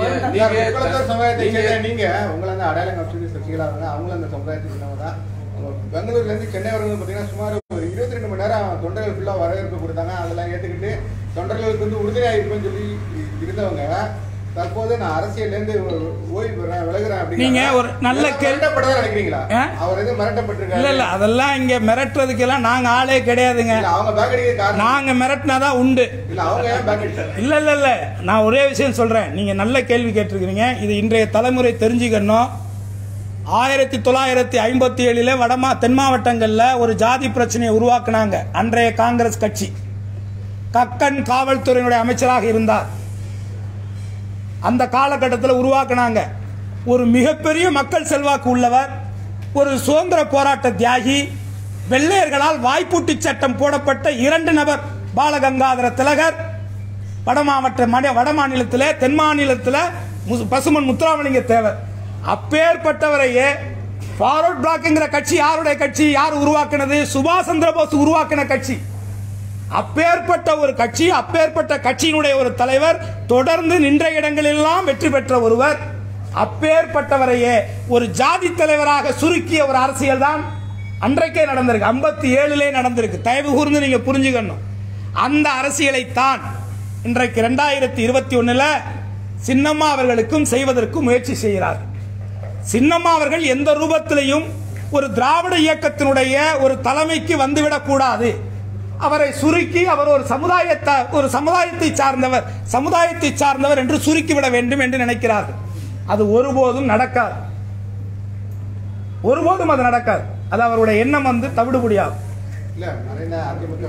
நீங்க உங்களை அந்த அடையாளம் சசிகலா அவங்களும் அந்த சமுதாயத்துக்கு தான் பெங்களூர்ல இருந்து சென்னை வரவங்க பாத்தீங்கன்னா சுமார் ஒரு இருபத்தி ரெண்டு மணி நேரம் தொண்டர்கள் ஃபுல்லா வரவேற்பு கொடுத்தாங்க. அதெல்லாம் ஏத்துக்கிட்டு தொண்டர்களுக்கு வந்து உறுதுணையா இருக்குன்னு சொல்லி இருந்தவங்க தற்போது நான் அரசியல் இருந்து ஓய்வு பெறேன் விலகுறேன் அப்படின்னு நீங்க ஒரு நல்ல கேள்விப்பட்டதா நினைக்கிறீங்களா? அவர் எதுவும் மிரட்டப்பட்டிருக்காரு? இல்ல இல்ல அதெல்லாம் இங்க மிரட்டுறதுக்கெல்லாம் நாங்க ஆளே கிடையாதுங்க. அவங்க பேக் அடிக்க நாங்க மிரட்டினாதான் உண்டு. இல்ல அவங்க ஏன் பேக் அடிச்சாங்க? இல்ல இல்ல இல்ல நான் ஒரே விஷயம் சொல்றேன். நீங்க நல்ல கேள்வி கேட்டிருக்கீங்க. இது இன்றைய தலைமுறை தெரிஞ்சுக்கணும். ஆயிரத்தி தொள்ளாயிரத்தி ஐம்பத்தி ஏழுல வடமா தென் மாவட்டங்கள்ல ஒரு ஜாதி பிரச்சனையை உருவாக்குனாங்க. அன்றைய காங்கிரஸ் கட்சி கக்கன் காவல்துறையினுடைய அமைச்சராக இருந்தார். அந்த காலகட்டத்தில் உருவாக்குனாங்க. ஒரு மிகப்பெரிய மக்கள் செல்வாக்கு உள்ளவர், ஒரு சுதந்திர போராட்ட தியாகி, வெள்ளையர்களால் வாய்ப்பூட்டி சட்டம் போடப்பட்ட இரண்டு நபர் பாலகங்காதர திலகர் வட மாவட்ட வட மாநிலத்தில் தென் மாநிலத்தில் பசுமன் முத்துராமலிங்க தேவர். அப்பேற்பட்டவரையே ஃபார்வர்ட் பிளாக்ங்கிற கட்சி யாருடைய கட்சி? யார் உருவாக்கினது? சுபாஷ் சந்திர போஸ் உருவாக்கின கட்சி. அப்பேற்பட்ட ஒரு கட்சி, அப்பேற்பட்ட கட்சியினுடைய ஒரு தலைவர், தொடர்ந்து நின்ற இடங்களெல்லாம் வெற்றி பெற்ற ஒருவர். அப்பேற்பட்டவரையே ஒரு ஜாதி தலைவராக சுருக்கிய ஒரு அரசியல் தான் அன்றைக்கே நடந்திருக்கு. ஐம்பத்தி ஏழுலே நடந்திருக்கு. தயவு கூர்ந்து நீங்க புரிஞ்சுக்கணும். அந்த அரசியலை தான் இன்றைக்கு இரண்டாயிரத்தி இருபத்தி ஒண்ணுல சின்னம்மா அவர்களுக்கும் செய்வதற்கு முயற்சி செய்கிறார். சின்னம்மா அவர்கள் எந்த ரூபத்திலையும் ஒரு திராவிட இயக்கத்தினுடைய ஒரு தலைமைக்கு வந்துவிடக் கூடாது. அவரை சுருக்கி அவர் ஒரு சமுதாயத்தை ஒரு சமுதாயத்தை சார்ந்தவர் சமுதாயத்தை சார்ந்தவர் என்று சுருக்கிவிட வேண்டும் என்று நினைக்கிறார்கள். அது ஒருபோதும் நடக்காது. ஒருபோதும் அது நடக்காது. அது அவருடைய எண்ணம் வந்து தவிடுபடியாகும். இல்ல நிறைய அதிமுக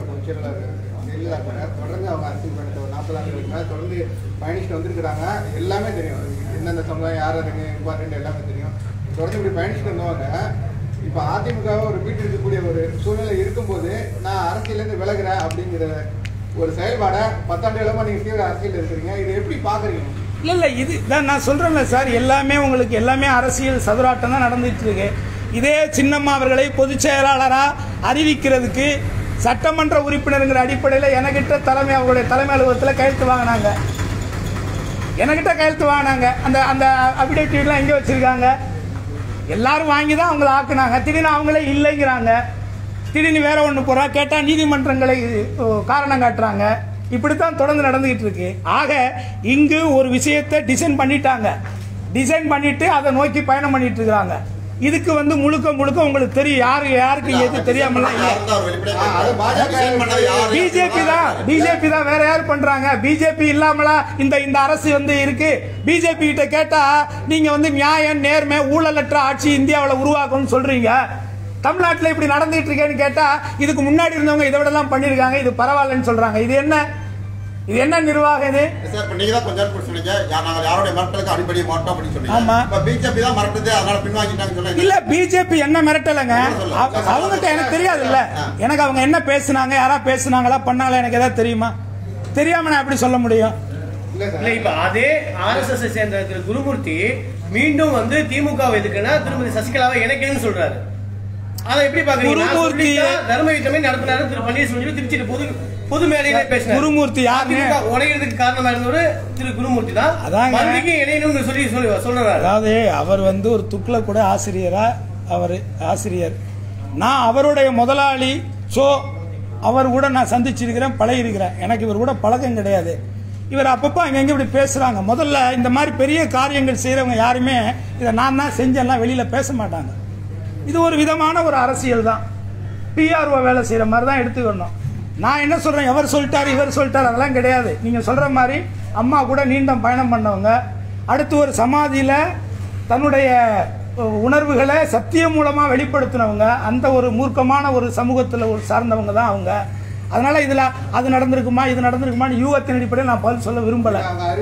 தொடர்ந்து அவங்க அரசியல் பயணத்தை ஒரு நாற்பது ஆண்டுகளுக்கு மேலே தொடர்ந்து பயணிச்சுட்டு வந்திருக்கிறாங்க. எல்லாமே தெரியும், எந்தெந்த சமுதாயம் யார் இருக்கு இம்பார்ட்டன்ட் எல்லாமே தெரியும். தொடர்ந்து இப்படி பயணிச்சுட்டு வந்தவங்க இப்ப அதிமுக ஒரு வீட்டு இருக்கக்கூடிய ஒரு சூழ்நிலை இருக்கும்போது நான் அரசியலேருந்து விலகுறேன் அப்படிங்கிற ஒரு செயல்பாடை பத்தாண்டு காலமா நீங்க தீவிர அரசியல் இருக்கிறீங்க, இதை எப்படி பாக்குறீங்க? இல்லை இல்லை இது தான் நான் சொல்கிறேன்ல சார், எல்லாமே உங்களுக்கு எல்லாமே அரசியல் சதுராட்டம் தான் நடந்துட்டு இருக்கு. இதே சின்னம்மா அவர்களை பொதுச் செயலாளராக அறிவிக்கிறதுக்கு சட்டமன்ற உறுப்பினருங்கிற அடிப்படையில் எனக்கிட்ட தலைமை அவங்களுடைய தலைமை அலுவலகத்தில் கையெழுத்து வாங்கினாங்க. எனக்கிட்ட கையெழுத்து வாங்கினாங்க. அந்த அந்த அபிடேவிட்லாம் எங்கே வச்சுருக்காங்க? எல்லாரும் வாங்கி தான் அவங்கள ஆக்குனாங்க. திடீர்னு அவங்களே இல்லைங்கிறாங்க. திடீர்னு வேற ஒன்று போகிறா கேட்டால் நீதிமன்றங்களை காரணம் காட்டுறாங்க. இப்படித்தான் தொடர்ந்து நடந்துகிட்டு இருக்கு. ஆக இங்கு ஒரு விஷயத்தை டிசைன் பண்ணிட்டாங்க. டிசைன் பண்ணிட்டு அதை நோக்கி பயணம் பண்ணிட்டு இருக்காங்க. இதுக்கு வந்து முழுக்க முழுக்க உங்களுக்கு தெரியும் யாரு யாருக்கு எது தெரியாமலாம் இல்ல. பிஜேபி தான் பிஜேபி தான் வேற யாரு பண்றாங்க? பிஜேபி இல்லாமலா இந்த இந்த அரசு வந்து இருக்கு? பிஜேபி கிட்ட கேட்டா நீங்க வந்து நியாயம் நேர்மை ஊழலற்ற ஆட்சி இந்தியாவில் உருவாக்கணும்னு சொல்றீங்க. தமிழ்நாட்டில் இப்படி நடந்துட்டு இருக்கேன்னு கேட்டா இதுக்கு முன்னாடி இருந்தவங்க இதை விட எல்லாம் பண்ணிருக்காங்க, இது பரவாயில்லன்னு சொல்றாங்க. இது என்ன இது என்ன நிர்வாகம் இது? சார் இப்ப நீங்க தான் கொஞ்ச நேரம் சொன்னீங்க நாங்க யாரோட மிரட்டலுக்கு அடிப்படை மாட்டோம் அப்படின்னு சொன்னீங்க. ஆமா. இப்ப பிஜேபி தான் மிரட்டுது அதனால பின்வாங்கிட்டாங்க சொல்லுங்க. இல்ல பிஜேபி என்ன மிரட்டலங்க, அவங்ககிட்ட எனக்கு தெரியாது. இல்ல எனக்கு அவங்க என்ன பேசுனாங்க, யாரா பேசுனாங்களா பண்ணாங்களா எனக்கு ஏதாவது தெரியுமா? தெரியாம நான் எப்படி சொல்ல முடியும்? இல்ல இப்ப அதே ஆர்எஸ்எஸ் சேர்ந்த திரு குருமூர்த்தி மீண்டும் வந்து திமுக எதுக்குன்னா திருமதி சசிகலாவை இணைக்கணும்னு சொல்றாரு. அதை எப்படி பாக்குறீங்க? குருமூர்த்தி தர்ம யுத்தமே நடத்தினாரு திரு பன்னீர்செல்வம் திருச்சிட்டு பொது பொது மேடையில பேசினார். குருமூர்த்தி யாருங்க உடையிறதுக்கு காரணமா இருந்தவர் திரு குருமூர்த்தி தான். மறுபடியும் இணையணும்னு சொல்லி சொல்றாரு. அதாவது அவர் வந்து ஒரு துக்ள கூட ஆசிரியரா, அவர் ஆசிரியர். நான் அவருடைய முதலாளி. சோ அவர் கூட நான் சந்திச்சிருக்கிறேன், பழகிருக்கிறேன். எனக்கு இவர் கூட பழக்கம் கிடையாது. இவர் அப்பப்போ அங்கங்க இப்படி பேசுறாங்க. முதல்ல இந்த மாதிரி பெரிய காரியங்கள் செய்யறவங்க யாருமே இதை நான் தான் செஞ்செல்லாம் வெளியில பேச மாட்டாங்க. இது ஒரு விதமான ஒரு அரசியல் தான். பிஆர்ஓ வேலை செய்யற மாதிரி தான் எடுத்துக்கணும். நான் என்ன சொல்றேன், எவர் சொல்லிட்டாரு இவர் சொல்லிட்டாரு அதெல்லாம் கிடையாது. நீங்க சொல்ற மாதிரி அம்மா கூட நீண்ட பயணம் பண்ணவங்க, அடுத்து ஒரு சமாதியில தன்னுடைய உணர்வுகளை சத்தியம் மூலமா வெளிப்படுத்தினவங்க, அந்த ஒரு மூர்க்கமான ஒரு சமூகத்தில் ஒரு சார்ந்தவங்க தான் அவங்க. அதனால இதுல அது நடந்திருக்குமா இது நடந்திருக்குமா யூகத்தின் அடிப்படையில் நான் பதில் சொல்ல விரும்பல.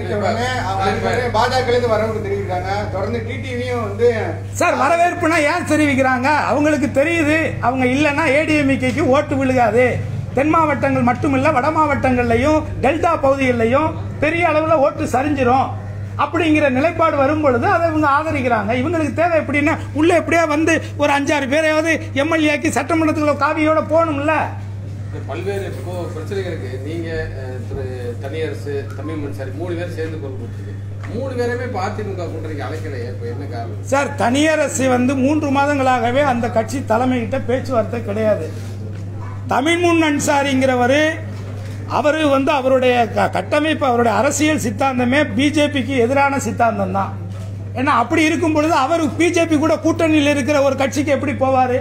சார் வரவேற்புனா ஏன் தெரிவிக்கிறாங்க? அவங்களுக்கு தெரியுது அவங்க இல்லைன்னா ஏடிஎம்கேக்கு ஓட்டு விழுகாது. தென் மாவட்டங்கள் மட்டுமில்ல வட மாவட்டங்கள்லையும் டெல்டா பகுதிகளிலையும் பெரிய அளவில் ஓட்டு சரிஞ்சிரும் அப்படிங்கிற நிலைப்பாடு வரும் பொழுது அதை இவங்க ஆதரிக்கிறாங்க. இவங்களுக்கு தேவை எப்படின்னா உள்ள எப்படியா வந்து ஒரு அஞ்சாறு பேரையாவது எம்எல்ஏக்கு சட்டமன்றத்துக்குள்ள காவியோட போகணும்ல. பல்வேறு இப்போ பிரச்சனைகளுக்கு நீங்க திரு தனியரசு தமிழ் சாரி மூணு பேர் சேர்ந்து குரல் கொடுத்துருக்கு. மூணு பேருமே அதிமுக கூட்டணிக்கு அழைக்கலையே, இப்போ என்ன காரணம்? சார் தனியரசு வந்து மூன்று மாதங்களாகவே அந்த கட்சி தலைமையிட்ட பேச்சுவார்த்தை கிடையாது. தமிழ்முன் அன்சாரிங்கிறவர் அவர் வந்து அவருடைய கட்டமைப்பு அவருடைய அரசியல் சித்தாந்தமே பிஜேபிக்கு எதிரான சித்தாந்தம் தான். ஏன்னா அப்படி இருக்கும் பொழுது அவர் பிஜேபி கூட கூட்டணியில் இருக்கிற ஒரு கட்சிக்கு எப்படி போவாரு?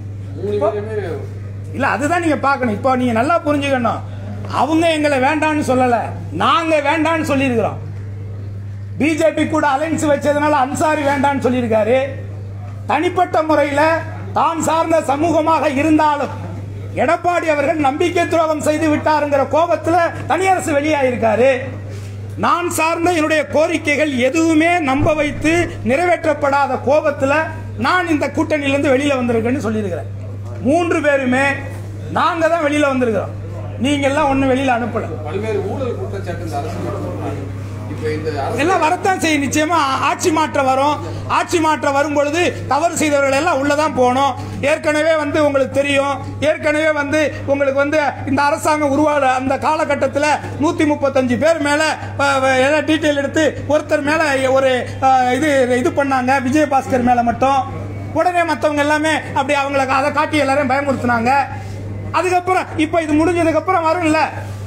இல்ல அதுதான் நீங்க பார்க்கணும். இப்போ நீங்க நல்லா புரிஞ்சுக்கணும். அவங்க எங்களை வேண்டான்னு சொல்லல, நாங்க வேண்டான்னு சொல்லியிருக்கிறோம். பிஜேபி கூட அலைன்ஸ் வச்சதுனால அன்சாரி வேண்டான்னு சொல்லியிருக்காரு. தனிப்பட்ட முறையில் தான் சார்ந்த சமூகமாக இருந்தாலும் எடப்பாடி அவர்கள் நம்பிக்கை துரோகம் செய்து விட்டாருங்கிற கோபத்தில் தனியரசு வெளியாயிருக்காரு. நான் சார்ந்த என்னுடைய கோரிக்கைகள் எதுவுமே நம்ப வைத்து நிறைவேற்றப்படாத கோபத்தில் நான் இந்த கூட்டணியிலிருந்து வெளியில வந்திருக்கேன்னு சொல்லியிருக்கிறேன். மூன்று பேருமே நாங்க தான் வெளியில வந்திருக்கிறோம். நீங்க எல்லாம் ஒண்ணு வெளியில அனுப்பல. பல்வேறு ஊழல் குற்றச்சாட்டு எல்லாம் வரத்தான் செய்யும். நிச்சயமா ஆட்சி மாற்றம் வரும். ஆட்சி மாற்றம் வரும் பொழுது தவறு செய்தவர்கள் எல்லாம் உள்ளதான் போகணும். ஏற்கனவே வந்து உங்களுக்கு தெரியும், ஏற்கனவே வந்து உங்களுக்கு வந்து இந்த அரசாங்கம் உருவாக அந்த காலகட்டத்தில் நூத்தி முப்பத்தஞ்சு பேர் மேல டீட்டெயில் எடுத்து ஒருத்தர் மேல ஒரு இது இது பண்ணாங்க, விஜயபாஸ்கர் மேல மட்டும். உடனே மற்றவங்க எல்லாமே அப்படி அவங்களுக்கு அதை காட்டி எல்லாரையும் பயமுறுத்தினாங்க. அதுக்கப்புறம் இப்ப இது முடிஞ்சதுக்கு அப்புறம் வரும்ல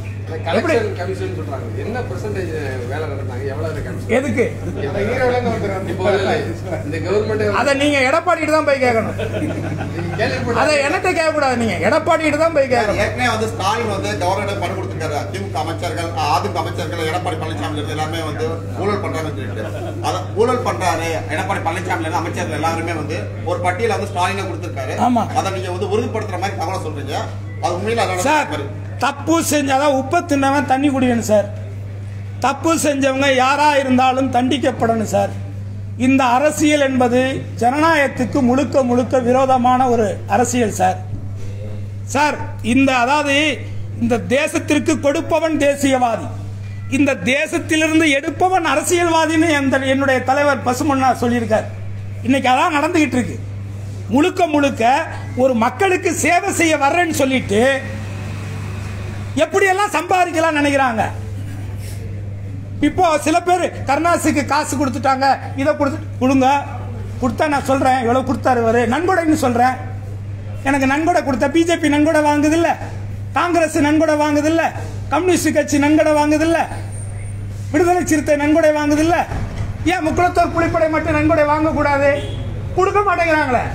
எதுக்கு அதை நீங்க எடப்பாடி தான் போய் கேட்கணும். அதை என்கிட்ட கேட்க கூடாது, நீங்க எடப்பாடி தான் போய் கேட்கணும். ஏற்கனவே வந்து ஸ்டாலின் வந்து கவர்னர் மனு கொடுத்திருக்காரு. திமுக அமைச்சர்கள் அதிமுக அமைச்சர்கள் எடப்பாடி பழனிசாமி எல்லாமே வந்து ஊழல் பண்றாங்கன்னு சொல்லிட்டு அதை ஊழல் பண்றாரு எடப்பாடி பழனிசாமி அமைச்சர்கள் எல்லாருமே வந்து ஒரு பட்டியல வந்து ஸ்டாலினை கொடுத்திருக்காரு. அதை நீங்க வந்து உறுதிப்படுத்துற மாதிரி தகவலை சொல்றீங்க. அது உண்மையில சார் தப்பு செஞ்சாதான் உப்ப தின்னவன் தண்ணி குடிக்கணும் சார். தப்பு செஞ்சவங்க யாரா இருந்தாலும் தண்டிக்கப்படணும் சார். இந்த அரசியல் என்பது ஜனநாயகத்துக்கு முழுக்க முழுக்க விரோதமான ஒரு அரசியல் சார். சார் இந்த அதாவது இந்த தேசத்திற்கு கொடுப்பவன் தேசியவாதி, இந்த தேசத்திலிருந்து எடுப்பவன் அரசியல்வாதின்னு என்னுடைய தலைவர் பசுமண்ணா சொல்லியிருக்கார். இன்னைக்கு அதான் நடந்துகிட்டு இருக்கு. முழுக்க முழுக்க ஒரு மக்களுக்கு சேவை செய்ய வர்றேன்னு சொல்லிட்டு எப்படியெல்லாம் சம்பாதிக்கலாம் நினைக்கிறாங்க. இப்போ சில பேர் கருணாசுக்கு காசு கொடுத்துட்டாங்க, இதை கொடுத்து கொடுங்க கொடுத்தா நான் சொல்றேன் எவ்வளவு கொடுத்தாரு இவரு நன்கொடைன்னு சொல்றேன். எனக்கு நன்கொடை கொடுத்த பிஜேபி நன்கொடை வாங்குது இல்ல, காங்கிரஸ் நன்கொடை வாங்குது இல்ல, கம்யூனிஸ்ட் கட்சி நன்கொடை வாங்குது இல்ல, விடுதலை சிறுத்தை நன்கொடை வாங்குது இல்ல, ஏன் முக்குளத்தோர் புலிப்படை மட்டும் நன்கொடை வாங்க கூடாது? கொடுக்க மாட்டேங்கிறாங்களே.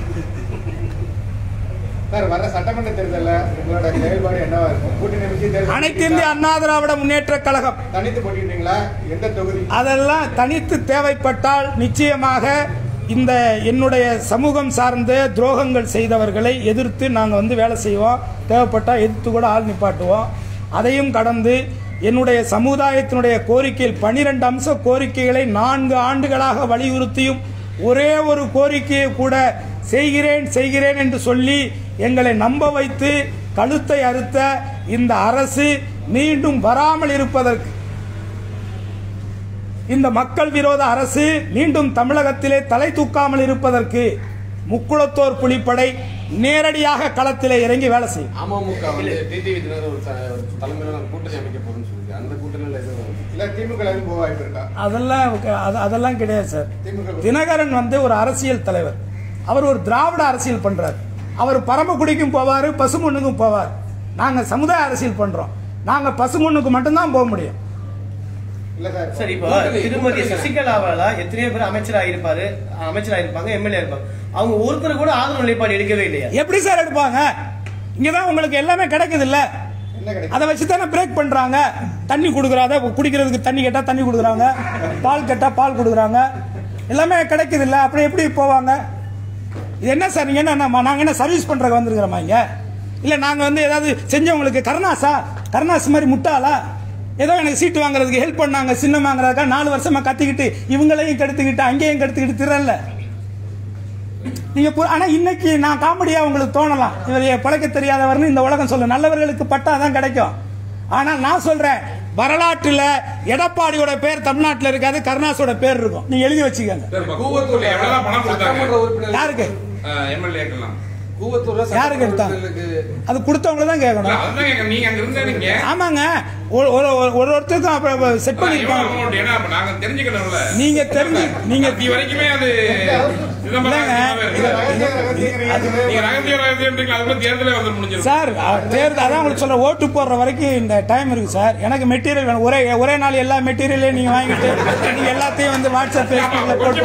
சார், வர சட்டமன்ற தேர்தலில் உங்களோட செயல்பாடு என்னவா இருக்கும்? கூட்டணி வச்சு தேர்தல் அனைத்து இந்திய அண்ணா திராவிட முன்னேற்ற கழகம் தனித்து போட்டிட்டீங்களா? எந்த தொகுதி? அதெல்லாம் தனித்து தேவைப்பட்டால் நிச்சயமாக இந்த என்னுடைய சமூகம் சார்ந்த துரோகங்கள் செய்தவர்களை எதிர்த்து நாங்கள் வந்து வேலை செய்வோம். தேவைப்பட்டால் எதிர்த்து கூட ஆள் நிப்பாட்டுவோம். அதையும் கடந்து என்னுடைய சமுதாயத்தினுடைய கோரிக்கையில் பனிரெண்டு அம்ச கோரிக்கைகளை நான்கு ஆண்டுகளாக வலியுறுத்தியும் ஒரே ஒரு கோரிக்கையை கூட செய்கிறேன் செய்கிறேன் என்று சொல்லி எங்களை நம்ப வைத்து கழுத்தை அறுத்த இந்த அரசு மீண்டும் வராமல் இருப்பதற்கு, இந்த மக்கள் விரோத அரசு மீண்டும் தமிழகத்திலே தலை தூக்காமல் இருப்பதற்கு முக்குளத்தோர் புலிப்படை நேரடியாக களத்திலே இறங்கி வேலை செய்யும். அமமுக வந்து டிடிவி தினகரன் ஒரு தலைமையில கூட்டணி அமைக்க போறோம்னு சொல்லுங்க. அந்த கூட்டணியில எதுவும் இல்ல திமுக போக வாய்ப்பு இருக்கா? அதெல்லாம் அதெல்லாம் கிடையாது சார். தினகரன் வந்து ஒரு அரசியல் தலைவர். அவர் ஒரு திராவிட அரசியல் பண்றார். அவர் பரமக்குடிக்கும் போவாரு, பசுமண்ணுக்கும் போவார். நாங்க சமுதாய அரசியல் பண்றோம். நாங்க பசுமண்ணுக்கு மட்டும்தான் போக முடியும். சார், இப்போ திருமதி சசிகலாவால எத்தனையோ பேர் அமைச்சராக இருப்பாரு, அமைச்சராக இருப்பாங்க, எம்எல்ஏ இருப்பாங்க. அவங்க ஒருத்தர் கூட ஆதரவு நிலைப்பாடு எடுக்கவே இல்லையா? எப்படி சார் எடுப்பாங்க? இங்கதான் உங்களுக்கு எல்லாமே கிடைக்குது இல்ல, அதை வச்சு தானே பிரேக் பண்றாங்க. தண்ணி கொடுக்குறாங்க, குடிக்கிறதுக்கு தண்ணி கேட்டா தண்ணி கொடுக்குறாங்க, பால் கேட்டா பால் கொடுக்குறாங்க, எல்லாமே கிடைக்குது இல்ல. அப்படி எப்படி போவாங்க? இது என்ன சார், நீங்க என்ன நாங்க என்ன சர்வீஸ் பண்றதுக்கு வந்திருக்கிறோமா இங்க? இல்ல நாங்க வந்து ஏதாவது செஞ்சவங்களுக்கு கருணாசா கருணாஸ் மாதிரி முட்டாளா? ஏதோ எனக்கு சீட்டு வாங்குறதுக்கு ஹெல்ப் பண்ணாங்க, சின்னம் வாங்குறதுக்கா நாலு வருஷமா கத்திக்கிட்டு இவங்களையும் கெடுத்துக்கிட்டு அங்கேயும் கெடுத்துக்கிட்டு திரல்ல நீங்க. ஆனா இன்னைக்கு நான் காமெடியா உங்களுக்கு தோணலாம், இவர் பழக்க தெரியாதவர்னு இந்த உலகம் சொல்ல, நல்லவர்களுக்கு பட்டாதான் கிடைக்கும். ஆனா நான் சொல்றேன், வரலாற்றுல எடப்பாடியோட பேர் தமிழ்நாட்டில் இருக்காது, கருணாஸோட பேர் இருக்கும். நீங்க எழுதி வச்சுக்கோங்க. யாருக்கு? எம்எல்ஏக்கெல்லாம் யாருக்கு எடுத்தாங்க? அது கொடுத்தவங்க தான் கேட்கணும். ஆமாங்க, ஒரு ஒருத்தருக்கும் செட் பண்ணிருப்பாங்க. நீங்க தெரிஞ்சு நீங்க சார் தேர்தல் அதான் உங்களுக்கு சொல்ற, ஓட்டு போடுற வரைக்கும் இந்த டைம் இருக்கு சார். எனக்கு மெட்டீரியல் வேணும். ஒரே ஒரே நாள் எல்லா மெட்டீரியலையும் நீங்க வாங்கிட்டு நீங்க எல்லாத்தையும் வந்து வாட்ஸ்அப் ஃபேஸ்புக்ல போட்டு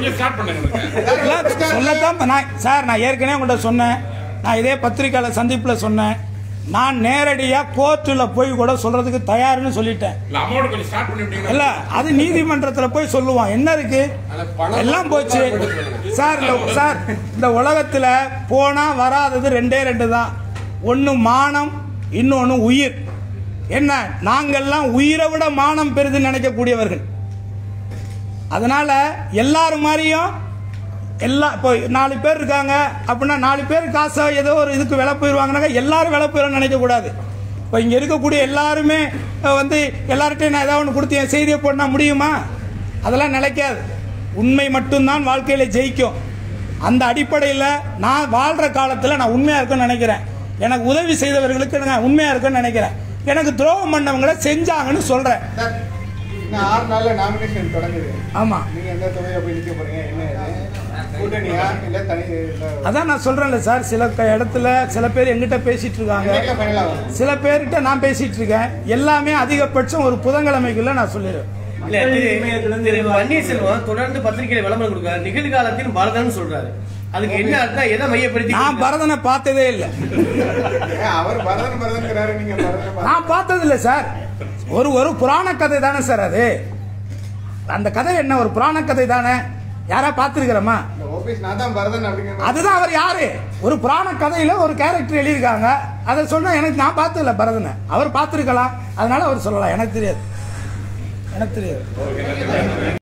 சொல்லத்தான் நான் சார். நான் ஏற்கனவே உங்கள்கிட்ட சொன்னேன், நான் இதே பத்திரிகையாளர் சந்திப்புல சொன்னேன், நான் நேரடியா கோர்ட்டுல போய் கூட சொல்றதுக்கு தயார்னு சொல்லிட்டேன். இல்ல அது நீதிமன்றத்துல போய் சொல்லுவான். என்ன இருக்கு, எல்லாம் போச்சு சார். சார் இந்த உலகத்துல போனா வராதது ரெண்டே ரெண்டு தான். ஒன்னு மானம், இன்னொன்னு உயிர். என்ன, நாங்கெல்லாம் உயிரை விட மானம் பெரிதுன்னு நினைக்கக்கூடியவர்கள். அதனால எல்லாரும் மாதிரியும் எல்லா இப்போ நாலு பேர் இருக்காங்க அப்படின்னா நாலு பேர் காசை ஏதோ ஒரு இதுக்கு விலை போயிடுவாங்கன்னா எல்லாரும் விலை போயிடும் நினைக்கக்கூடாது. இப்போ இங்கே இருக்கக்கூடிய எல்லாருமே வந்து எல்லார்ட்டையும் நான் ஏதாவது ஒன்று கொடுத்து என் செய்தியை போடனா முடியுமா? அதெல்லாம் நினைக்காது. உண்மை மட்டும்தான் வாழ்க்கையில் ஜெயிக்கும். அந்த அடிப்படையில் நான் வாழ்கிற காலத்தில் நான் உண்மையாக இருக்குன்னு நினைக்கிறேன். எனக்கு உதவி செய்தவர்களுக்கு நான் உண்மையாக இருக்குன்னு நினைக்கிறேன். எனக்கு துரோகம் பண்ணவங்களை செஞ்சாங்கன்னு சொல்கிறேன். ஆறு நாள்ல நாமினேஷன் தொடங்குது. ஆமா, நீங்க எந்த தொகையை போய் நிக்க போறீங்க? என்ன கூட்டணியா இல்ல தனி? அதான் நான் சொல்றேன்ல சார், சில இடத்துல சில பேர் எங்கிட்ட பேசிட்டு இருக்காங்க, சில பேர்கிட்ட நான் பேசிட்டு இருக்கேன். எல்லாமே அதிகபட்சம் ஒரு புதன்கிழமைக்குள்ள நான் சொல்லிடுவேன். பன்னீர்செல்வம் தொடர்ந்து பத்திரிகையில விளம்பரம் கொடுக்கிறார், நிகழ்காலத்தில் பரதன் சொல்றாரு. அதுக்கு என்ன அர்த்தம்? எதை மையப்படுத்தி? நான் பரதனை பார்த்ததே இல்லை. அவர் பரதன் பரதன்ங்கிறாரு, நீங்க பரதன் நான் பார்த்தது இல்லை சார். ஒரு ஒரு புராண கதை தானே சார் அது. அந்த கதை என்ன, ஒரு புராண கதை தானே. யாரா பார்த்திருக்கிறோமா? அதுதான் அவர் யாரு, ஒரு புராண கதையில ஒரு கேரக்டர் எழுதியிருக்காங்க. அதை சொன்னா எனக்கு நான் பார்த்ததில்ல பரதனை. அவர் பார்த்திருக்கலாம், அதனால அவர் சொல்லலாம். எனக்கு தெரியாது, எனக்கு தெரியாது.